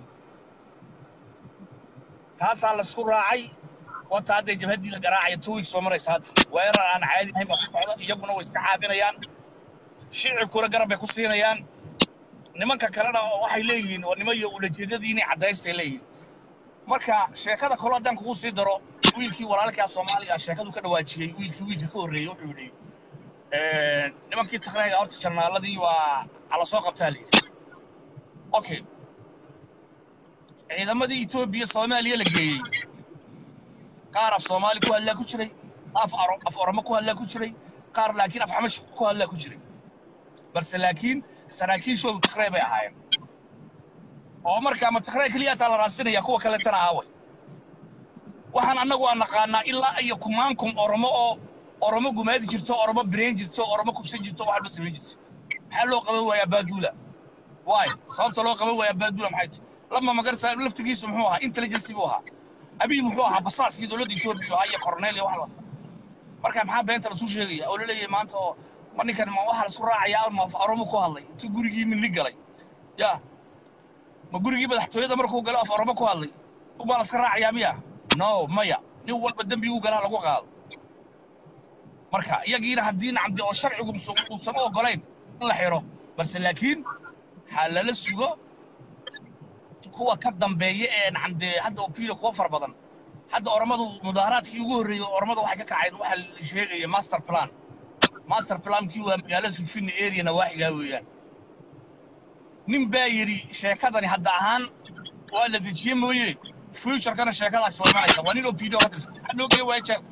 taasaa laisku raacay wata hadday jabhaddii la garaacaya two weeks soo maraysa hadda weerar aan caadi ahayn baa ku socda iyaguna way iska caabinayaan shicibkuna garab bay ku siinayaan nimanka kalena waxay leeyihiin waa nimo iyo ulajeedadii inay caddaystay leeyihiin marka sheekada kalo haddaan kugu sii daro wiilkii walaalkaa soomaaliga sheekadu ka dhawaajiyey wiilkii wiilka ka horreeyey wuxuu yidhi nimankii taqniga horta jarnaaladii waa ala soo qabtaa layidhi okay ciidamadii etoobiya soomaaliya la geeyey qaar af soomaali ku hadlaa ku jiray af af oromo ku hadlaa ku jiray qaar laakiin af xamash ku hadlaa ku jiray balse laakiin saraakiishoodu taqree bay ahaayeen oo markaa ma taqree keliya taa la raasinaya kuwa kaletana aaway waxaan annagu aan naqaanaa ilaa iyo kumaankum oromo oo oromo gumaadi jirto oromo bireen jirto oromo kubsan jirto wax walba samayn jirto maxaa loo qaban waayaa baaduula waay sababta loo qaban waayaa baaduula maxay tahay lama magarsa laftigiisu muxuu ahaa intelligence buu ahaa abiy muxuu ahaa basaaskii dowladda etoobiya ahaa iyo cornel iyo wax marka maxaa beenta lasu sheegaya oo la leeyahay maanta oo ma ninkan ma waxa la isku raacayaa ma oromo ku hadlay intuu gurigii min li galay yaa ma gurigii madaxtooyada markuu galo af oromo ku hadlay ubaa la iska raacayaa miya no maya nin walba dembi uu galaa lagu qaado marka iyagiina haddii nacamdi oo sharcigu uusan u ogolayn in la xiro balse laakiin waxaa lala sugo kuwa ka dambeeya ee nacamdi hadda opido kuwa far badan hadda oromadu mudaaharaadkii ugu horreeyey oromadu waxay ka kaceen waxaa la sheegaya master plan master plankii waa magaalada filfilni area nawaaxigaa weeyaan nin baa yidhi sheekadani hadda ahaan waa la dejiye mooye futurekana sheekadaasi waa imanaysa waa nin opido ka tirsan waxaa loo geey waaya jeebka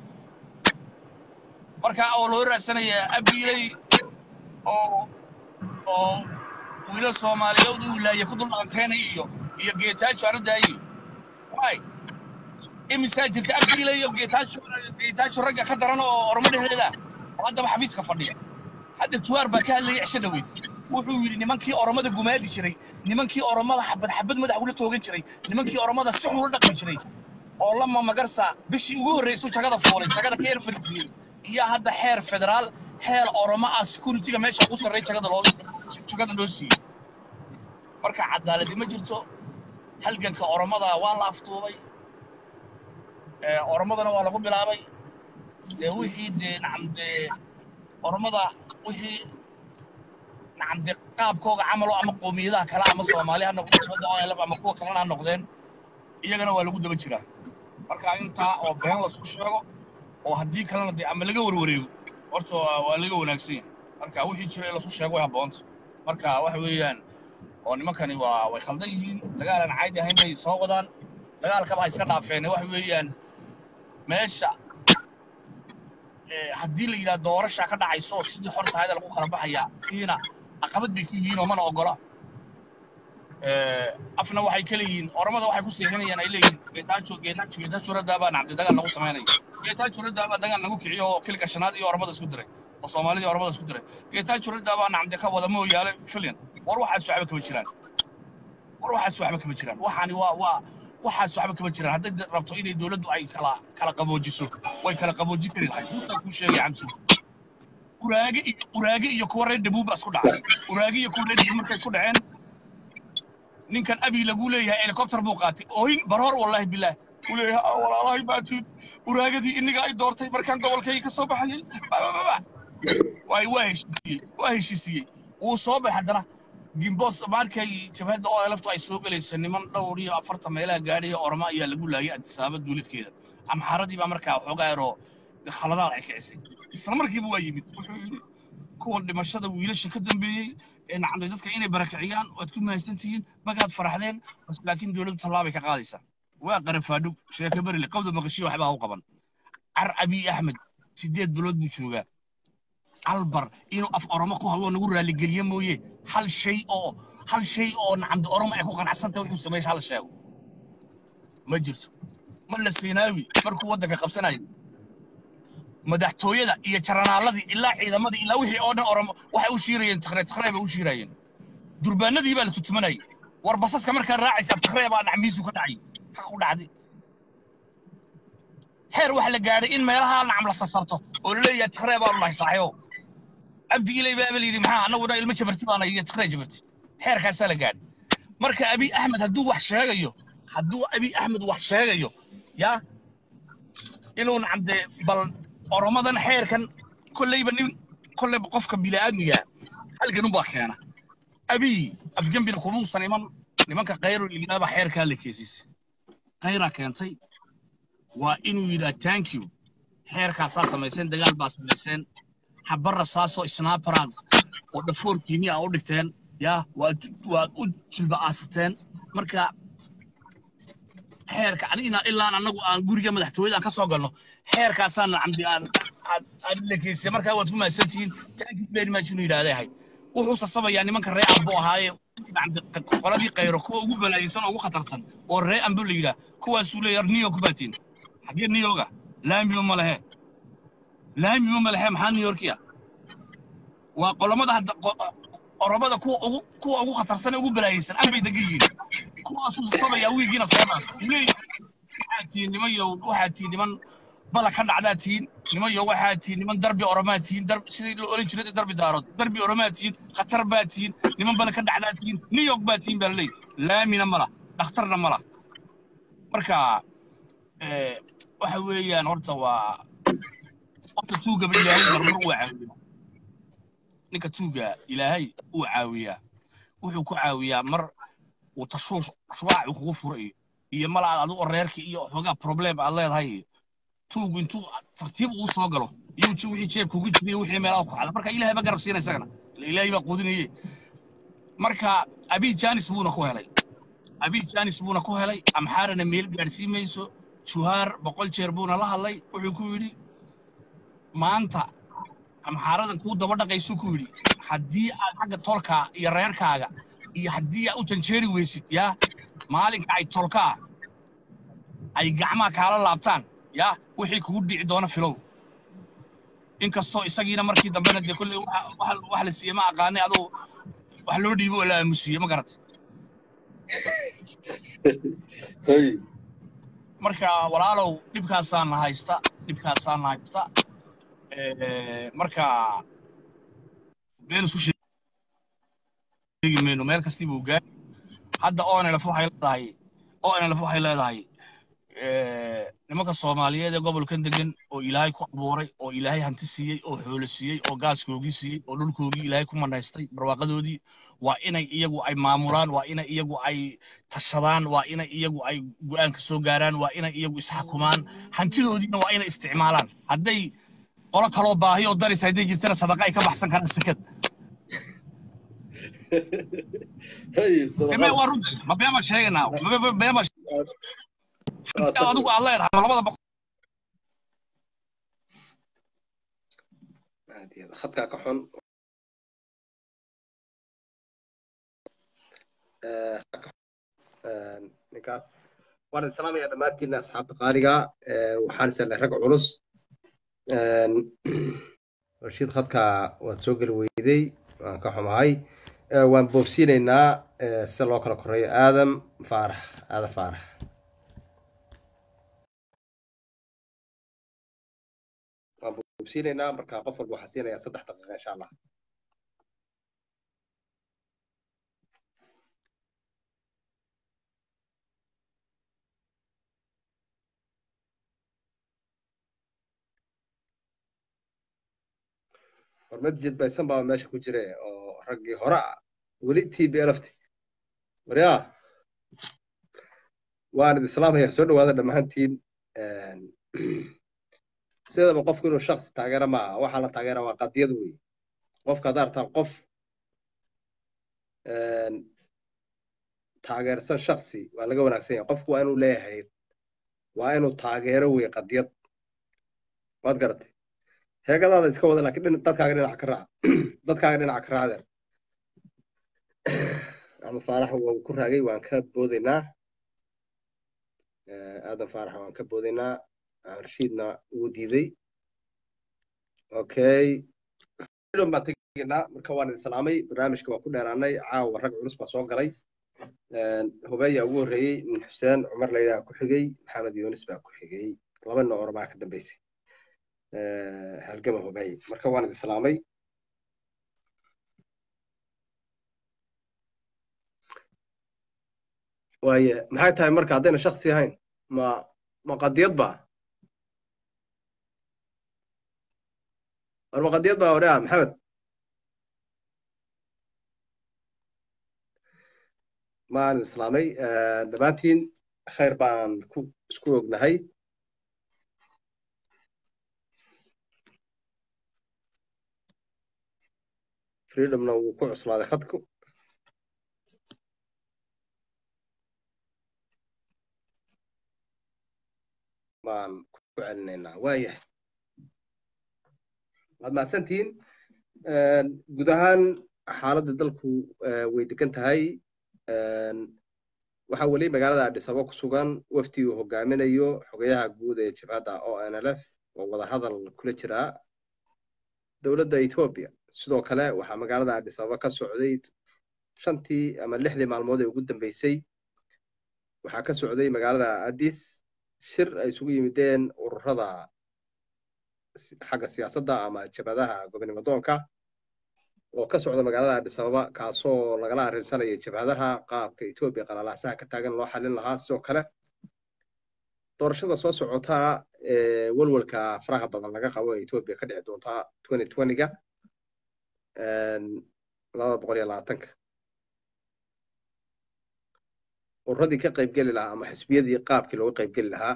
marka oo loo raadsanaya abiilay oo oo wiilal soomaaliyeed uu laayay ku dul dhalanteynay iyo iyo geetaajo ardaayi waay imisaa jirta abiilay iyo geetaajo geetaajo ragga ka daran oo oromo dhexdeeda haddaba xafiiska fadhiya hadda tuwaar baa ka hadlayay cisho dhaweyd wuxuu yidhi nimankii oromada gumaadi jiray nimankii oromada xabad xabad madax ula toogan jiray nimankii oromada si xun ula dhaqmi jiray oo lama magarsa bishii ugu horreysay jagada fuulay jagada ka yar fadhiyay iyo hadda xeer federaal xeer oromo ah securityga meesha ugu sarreey jagada loo jagada loo siiyey marka cadaaladi ma jirto halganka oromada waa la aftuubay ee oromadana waa lagu bilaabay dee wixii dee nacamdee oromada wixii nacamdee qaabkooga camalo ama qoomiyadaha kale ama soomaali ha noqdo jabada onlf ama kuwa kalena ha noqdeen iyagana waa lagu daba jiraa marka intaa oo been lasku sheego oo haddii kalena dee ama laga warwareego horta waa laga wanaagsan yahay marka wixii jira in lasu sheego way habboonta marka waxa weeyaan oo nimankani waa way khaldan yihiin dagaalan caadi ahayn bay soo wadaan dagaalkaba ha iska dhaafeen wax weeyaan meesha haddii la yidhaahdo doorasha ka dhacayso sidii xortaayada lagu kala baxaya kiina caqabad bay ku yihiin oo mana ogola afna waxay ka leeyihiin oramada waxay ku seexinayaan ay leeyihiin geetaajo geetaajo geetaajo radaabaa nacdi dagaal nagu samaynaya geetaajo radaabaa dagaal nagu kiciyo oo kilka shanaad iyo oramada isku diray oo soomaalida oramada isku diray geetaajo radaabaa nacdi ka wada mooyaale filin war waxaas waxba kama jiraan war waxaas waxba kama jiraan waxaani waa waa waxaas waxba kama jiraan hadday rabto inay dawladdu ay kala kala qaboojiso way kala qaboojin kari lahayd intaan kuu sheegay camsu uraage iyo uraage iyo kuwa reer dhabuub isku dhacay uraage iyo kuwa reer dhabuub markay isku dhaceen ninkan abi lagu leeyahay helicopter buu qaatay oohin barhor wallahi billah uu leeyahay walaalahay baatuud uraagadii iniga ay doortay markaan gobolkay ka soo baxayay way way way heshiisiyay uu soo baxay haddana gimbos markay jabhada oo laftu ay soo galaysan niman dhowr iyo afartan meelaha gaadhiya orma ayaa lagu laayay adisaabad dawladkeeda amxaaradii baa markaa xogaa yaro khaladaad ay kicisay isla markiiba waa yimid wuxuu yiri kuwa dhimashada wiilasha ka dambeeyay ee nacamday dadka inay barakiciyaan oo aad ku mahadsantihiin bagaad faraxdeen bas laakiin dawladdu tallaabay ka qaadaysaa waa qarafaadho sheeka bari la qowda maqashiyo waxba u qaban car abi axmed sideed bilood buu joogaa albar inuu af oromo ku hadlo nagu raali geliyo mooye hal shay oo hal shay oo nacamda oromo ay ku qanacsantahay wuxuu sameeyay hal shay ma jirto ma la siinaawi markuu wadanka qabsanayo madaxtooyada iyo jaranaaladii ilaa ciidamadii ilaa wixii oo dhan oromo waxay u shiirayeen taqree taqree bay u shiirayeen durbaanadii baa la tutumanayay war basaska markaa raacaysa taqree baa nacmiisu ka dhacay xaq u dhacday heer wax la gaaray in meelaha nacam la sasarto oo la leeyahay taqree baa la saaxiyo abdi ilay baa leeyahay maxaa anaguna ilmo jabarti baan ay taqree jabarti heerkaas la gaaray marka abi axmed hadduu wax sheegayo hadduu abi axmed wax sheegayo ya inuu nacamde bal oromadan xeerkan kullayba nin kullayba qofka bilaaadmiga halkan u baa keena abi afgambina kuma uusan iman nimanka qayro ligaaba xeerka la keesis qayra keentay waa inuu yidhaa thank you xeerkaas samaysan dagaal baa samaysan xabarra saaso snaaparaan oo dhafoorkiini ah u dhigteen ya waa waa u jilba aasteen marka xeerka anina ilaa anagu aan guriga madaxtooyada ka soo galno xeerkaasaan camdi aan aan la keesay marka waad ku maasantiin thank you very much inuu yidhaahday wuxuu sasabayaa nimanka reer ambo ahaaye qoladii qayro kuwa ugu balaayaysan oo ugu khatarsan oo reer ambo la yidhaa kuwaasuu leeyahay niyo ku baatiin xagee niyoga laamima ma lehe laamima ma lehe maxaa niyorkiya waa qolamada hadda oromada kuwa ugu kuwa ugu khatarsan ugu balaayaysan ambay degan yihiin kuwaasuu sasabayaa wiigiina soo dhaas waxaa tiin niman yow waxaa tiin niman bala ka dhacdaa tiin niman yow waxaa tiin niman darbi oromaa tiin sidii loo oran jiray darbi daarood darbi oromaa tiin khatar baa tiin niman bala ka dhacdaa tiin new york baa tiin baa laleey laamina mala dhakhtarna mala marka waxa weeyaan horta waa horta tuuga ilaahay marmar uu caawiyaa ninka tuuga ilaahay uu caawiyaa wuxuu ku caawiyaa mar uu tashuush shuwaac kugu furay iyo malaad adu reerki iyo xogaa problem aad leedahay tuugu intuu tartiib uu soo galo iyo wixii jeeb kugu jiray wixii meelaha ku xada marka ilaahay ba garab siinay isagana ilaahay ba quudinayay marka abi janis buuna ku helay abi janis buuna ku helay amxaarana meel gaarsiimayso juhaar boqol jeer buuna la hadlay wuxuu ku yiri maanta amxaaradan ku daba dhaqayso ku yiri haddii aad xagga tolka iyo reerkaaga iyo haddii aad u janjeeri weysid ya maalinka ay tolka ay gacmaha kala laabtaan ya wixii kugu dhici doona filow inkastoo isagiina markii dambena de kulli wax wax la siiyay ma aqaanay adoo wax loo dhiibo la musiiyo ma garat hey marka walaalow dhibkaasaan haysta dhibkaasaan haysta ee marka been isku sheegi meeno meel kastii buu gaar hadda oo ana la fuxay leedahay oo ana la fuxay leedahay ee nimanka Soomaaliyeed ee gobolkan degan oo Ilaahay ku abuuray oo Ilaahay hanti siiyay oo xoolo siiyay oo gaaskoogii siiyay oo dhulkoogii Ilaahay ku manaystay barwaaqadoodii waa inay iyagu ay maamulaan waa inay iyagu ay tashadaan waa inay iyagu ay go'aan ka soo gaaraan waa inay iyagu isxakumaan hantidoodiina waa inay isticmaalaan hadday qolo kale oo baahi oo daris haday jirtana sadaqa ay ka baxsan karaan sakad هاي تمام صدقات ورد ما بيعمل شيء أنا ما بيعمل اه أنا أدوك الله يرحمه لما ده عادي خدك كحون آه آه نكاس وانا السلام يا دماتين اصحاب قارقه آه وحارس الرق علوس آه رشيد خدك وتسوق الويدي وان كحمهاي آه وان بوبسينينا آه سلو كلا كوري ادم فارح هذا فارح وان بوبسينينا marka qof walba waxa siinaya saddex daqiiqo insha Allah hormad jid baysan baa meesha ku jira oo raggii hore weli tii beelafti wariyaa waan islaamaya soo dhawaada dhammaantiin sidaba qofku inuu shakhsi taageero ma aha waxaa la taageera waa qadiyad wey qofka haddaad artaan qof taageersan shakhsi waa laga wanaagsan yahay qofku waa inuu leeyahay waa inuu taageero wey qadiyad waad garatay heegadaada iska wada laakiin dadkaaga dhinaca ka raaca dadkaaga dhinaca ka raacdeer ama faarax waa ku raagay waan ka boodaynaa aadan faarax waan ka boodaynaa rashiidna wuu diiday okay baan tegaynaa marka waan islaamay barnaamijka waa ku dheeraanay caawa rag culus baa soo galay hubeeya ugu horreeyey min xuseen cumar laydaa ku xigay maxamed yunis baa ku xigay laba noor baa ka dambeysay halgama hubeey marka waan islaamay waaye maxay tahay marka haddayna shaksi ahayn ma ma qadiyad ba war ma qadiyad ba waraa maxamed maan islaamay dhammaantiin khayr baan ku isku ognahay freedomna wuu ku cuslaaday khadku baan ku celinaynaa waayahay waad mahadsantihiin guud ahaan xaaladda dalku way degan tahay waxaa weli magaalada Addis Ababa ku sugan wafdi uu hogaaminayo xogayaha guud ee jabhadda O N L F oo wada hadal kula jira dowladda Ethiopia sidoo kale waxaa magaalada Addis Ababa ka socday shantii ama lixdii maalmood ee ugu dambeysay waxaa ka socday magaalada Addis shir ay isugu yimideen ururada xagga siyaasadda ama jabhadaha gobonimo doonka oo ka socda magaalada Addis Ababa kaasoo lagala arrinsanayay jabhadaha qaabka Ethiopia qalalaasaha ka taagan loo xalin lahaa sidoo kale doorashada soo socota ee walwalka faraha badan laga qabo ee Ethiopia ka dhici doonta twenty twenty-ga laba boqol iyo labaatanka ururadii ka qaybgeli lahaa ama xisbiyadii qaabkii looga qaybgeli lahaa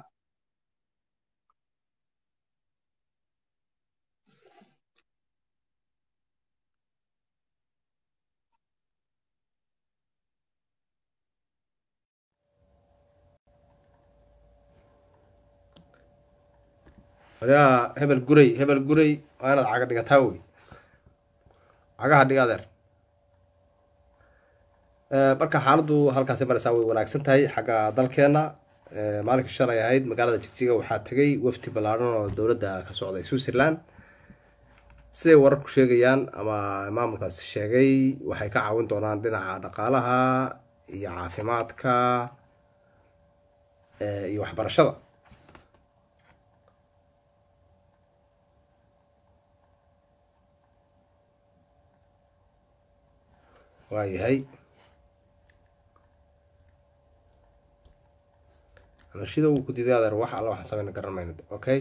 yaa hebel guray hebel guray waa inaad caga dhigataa wey cagaha dhiga adeer marka xaaladdu halkaasi maraysaa way wanaagsan tahay xagga dalkeena maalinka shalay ahayd magaalada jigjiga waxaa tegay wafdi ballaaran oo dowladda ka socday Switzerland siday wararku sheegayaan ama maamulkaasi sheegay waxay ka caawin doonaan dhinaca dhaqaalaha iyo caafimaadka iyo waxbarashada waayahay rashida wuu ku diiday adeer wax alla waxaan samayna garan mayno okay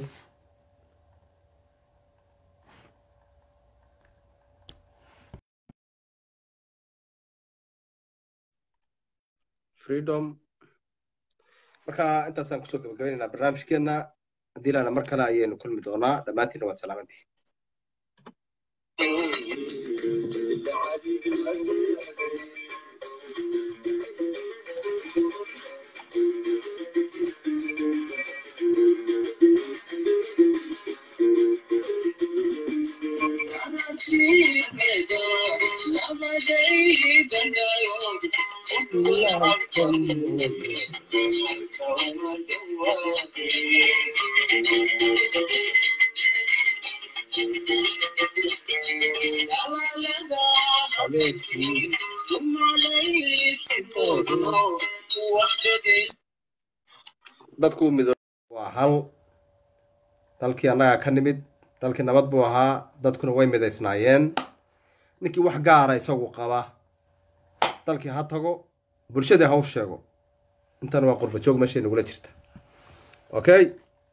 freedom marka intaasaan kusoo gabagabaynaynaa barnaamijkeena haddii laana mar kale ayaynu kulmi doonaa dhammaantiina waad salaamantihiin dadku midoob waa hal dalkii annaga ka nimid dalkii nabad buu ahaa dadkuna way midaysnaayeen ninkii wax gaara isagu qaba dalkii ha tago bulshadii ha u sheego intan waa qurba joog meeshay nagula jirta okay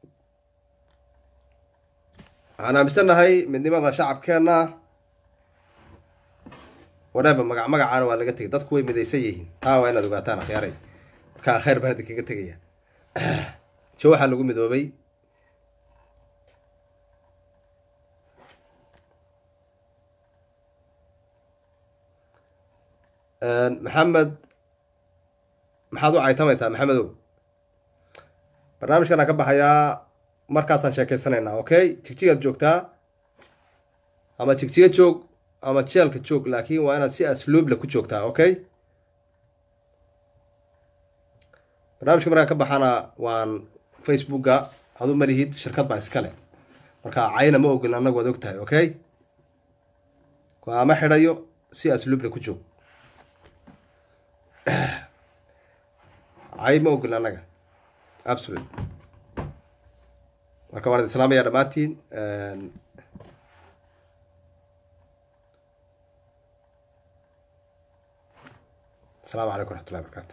waxaan aaminsanahay midnimada shacabkeenna whatever magac magacaana waa laga tegay dadku way midaysan yihiin taa waa inaad ogaataan akhyaaray markaa khayr baan idinkaga tegaya jo waxaa lagu midoobay maxamed maxaad u caytamaysaa maxamedow barnaamijkan aan ka baxayaa markaasaan sheekeysanaynaa okay jigjigaad joogtaa ama jigjiga joog ama jeelka joog laakiin waa inaad si asluuble ku joogtaa okay barnaamijka markaan ka baxana waan facebooka adu malihid shirkad baa iskale marka cayna ma ogolin annagu waad og tahay okay ama xidhayo si asluuble ku joog cay ma ogolin annaga absolute marka waan idin salaamaya dhammaantiin السلام عليكم ورحمة الله وبركاته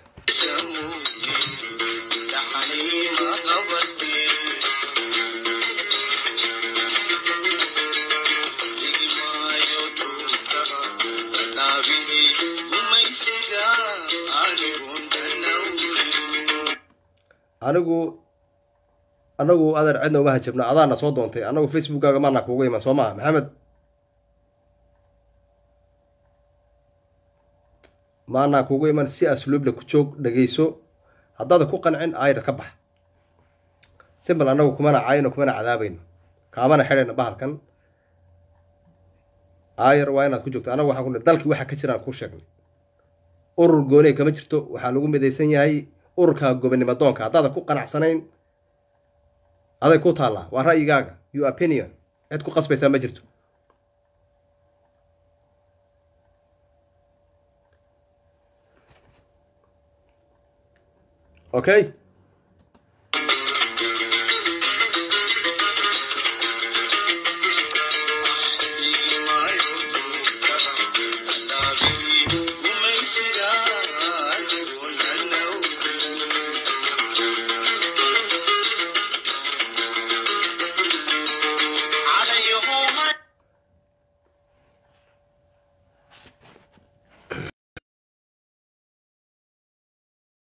anigu anagu adeer cidna uma hajabna adaana soo doontay anagu facebookkaaga maana kuugu iman soo maha maxamed maana kuugu iman si asluuble ku joog dhageyso haddaada ku qancin ayra ka bax simbal anagu kumana caayno kumana cadaabayno kaamana xidhayna bahalkan ayar waa inaad ku joogto anagu waxaan ku dalkii waxa ka jiraan kuu sheegnay urur gooney kama jirto waxaa lagu midaysan yahay ururka gobonimo doonka haddaada ku qanacsanayn aday ku taallaa waa ra'yigaaga your opinion cid ku qasbaysaa ma jirto okay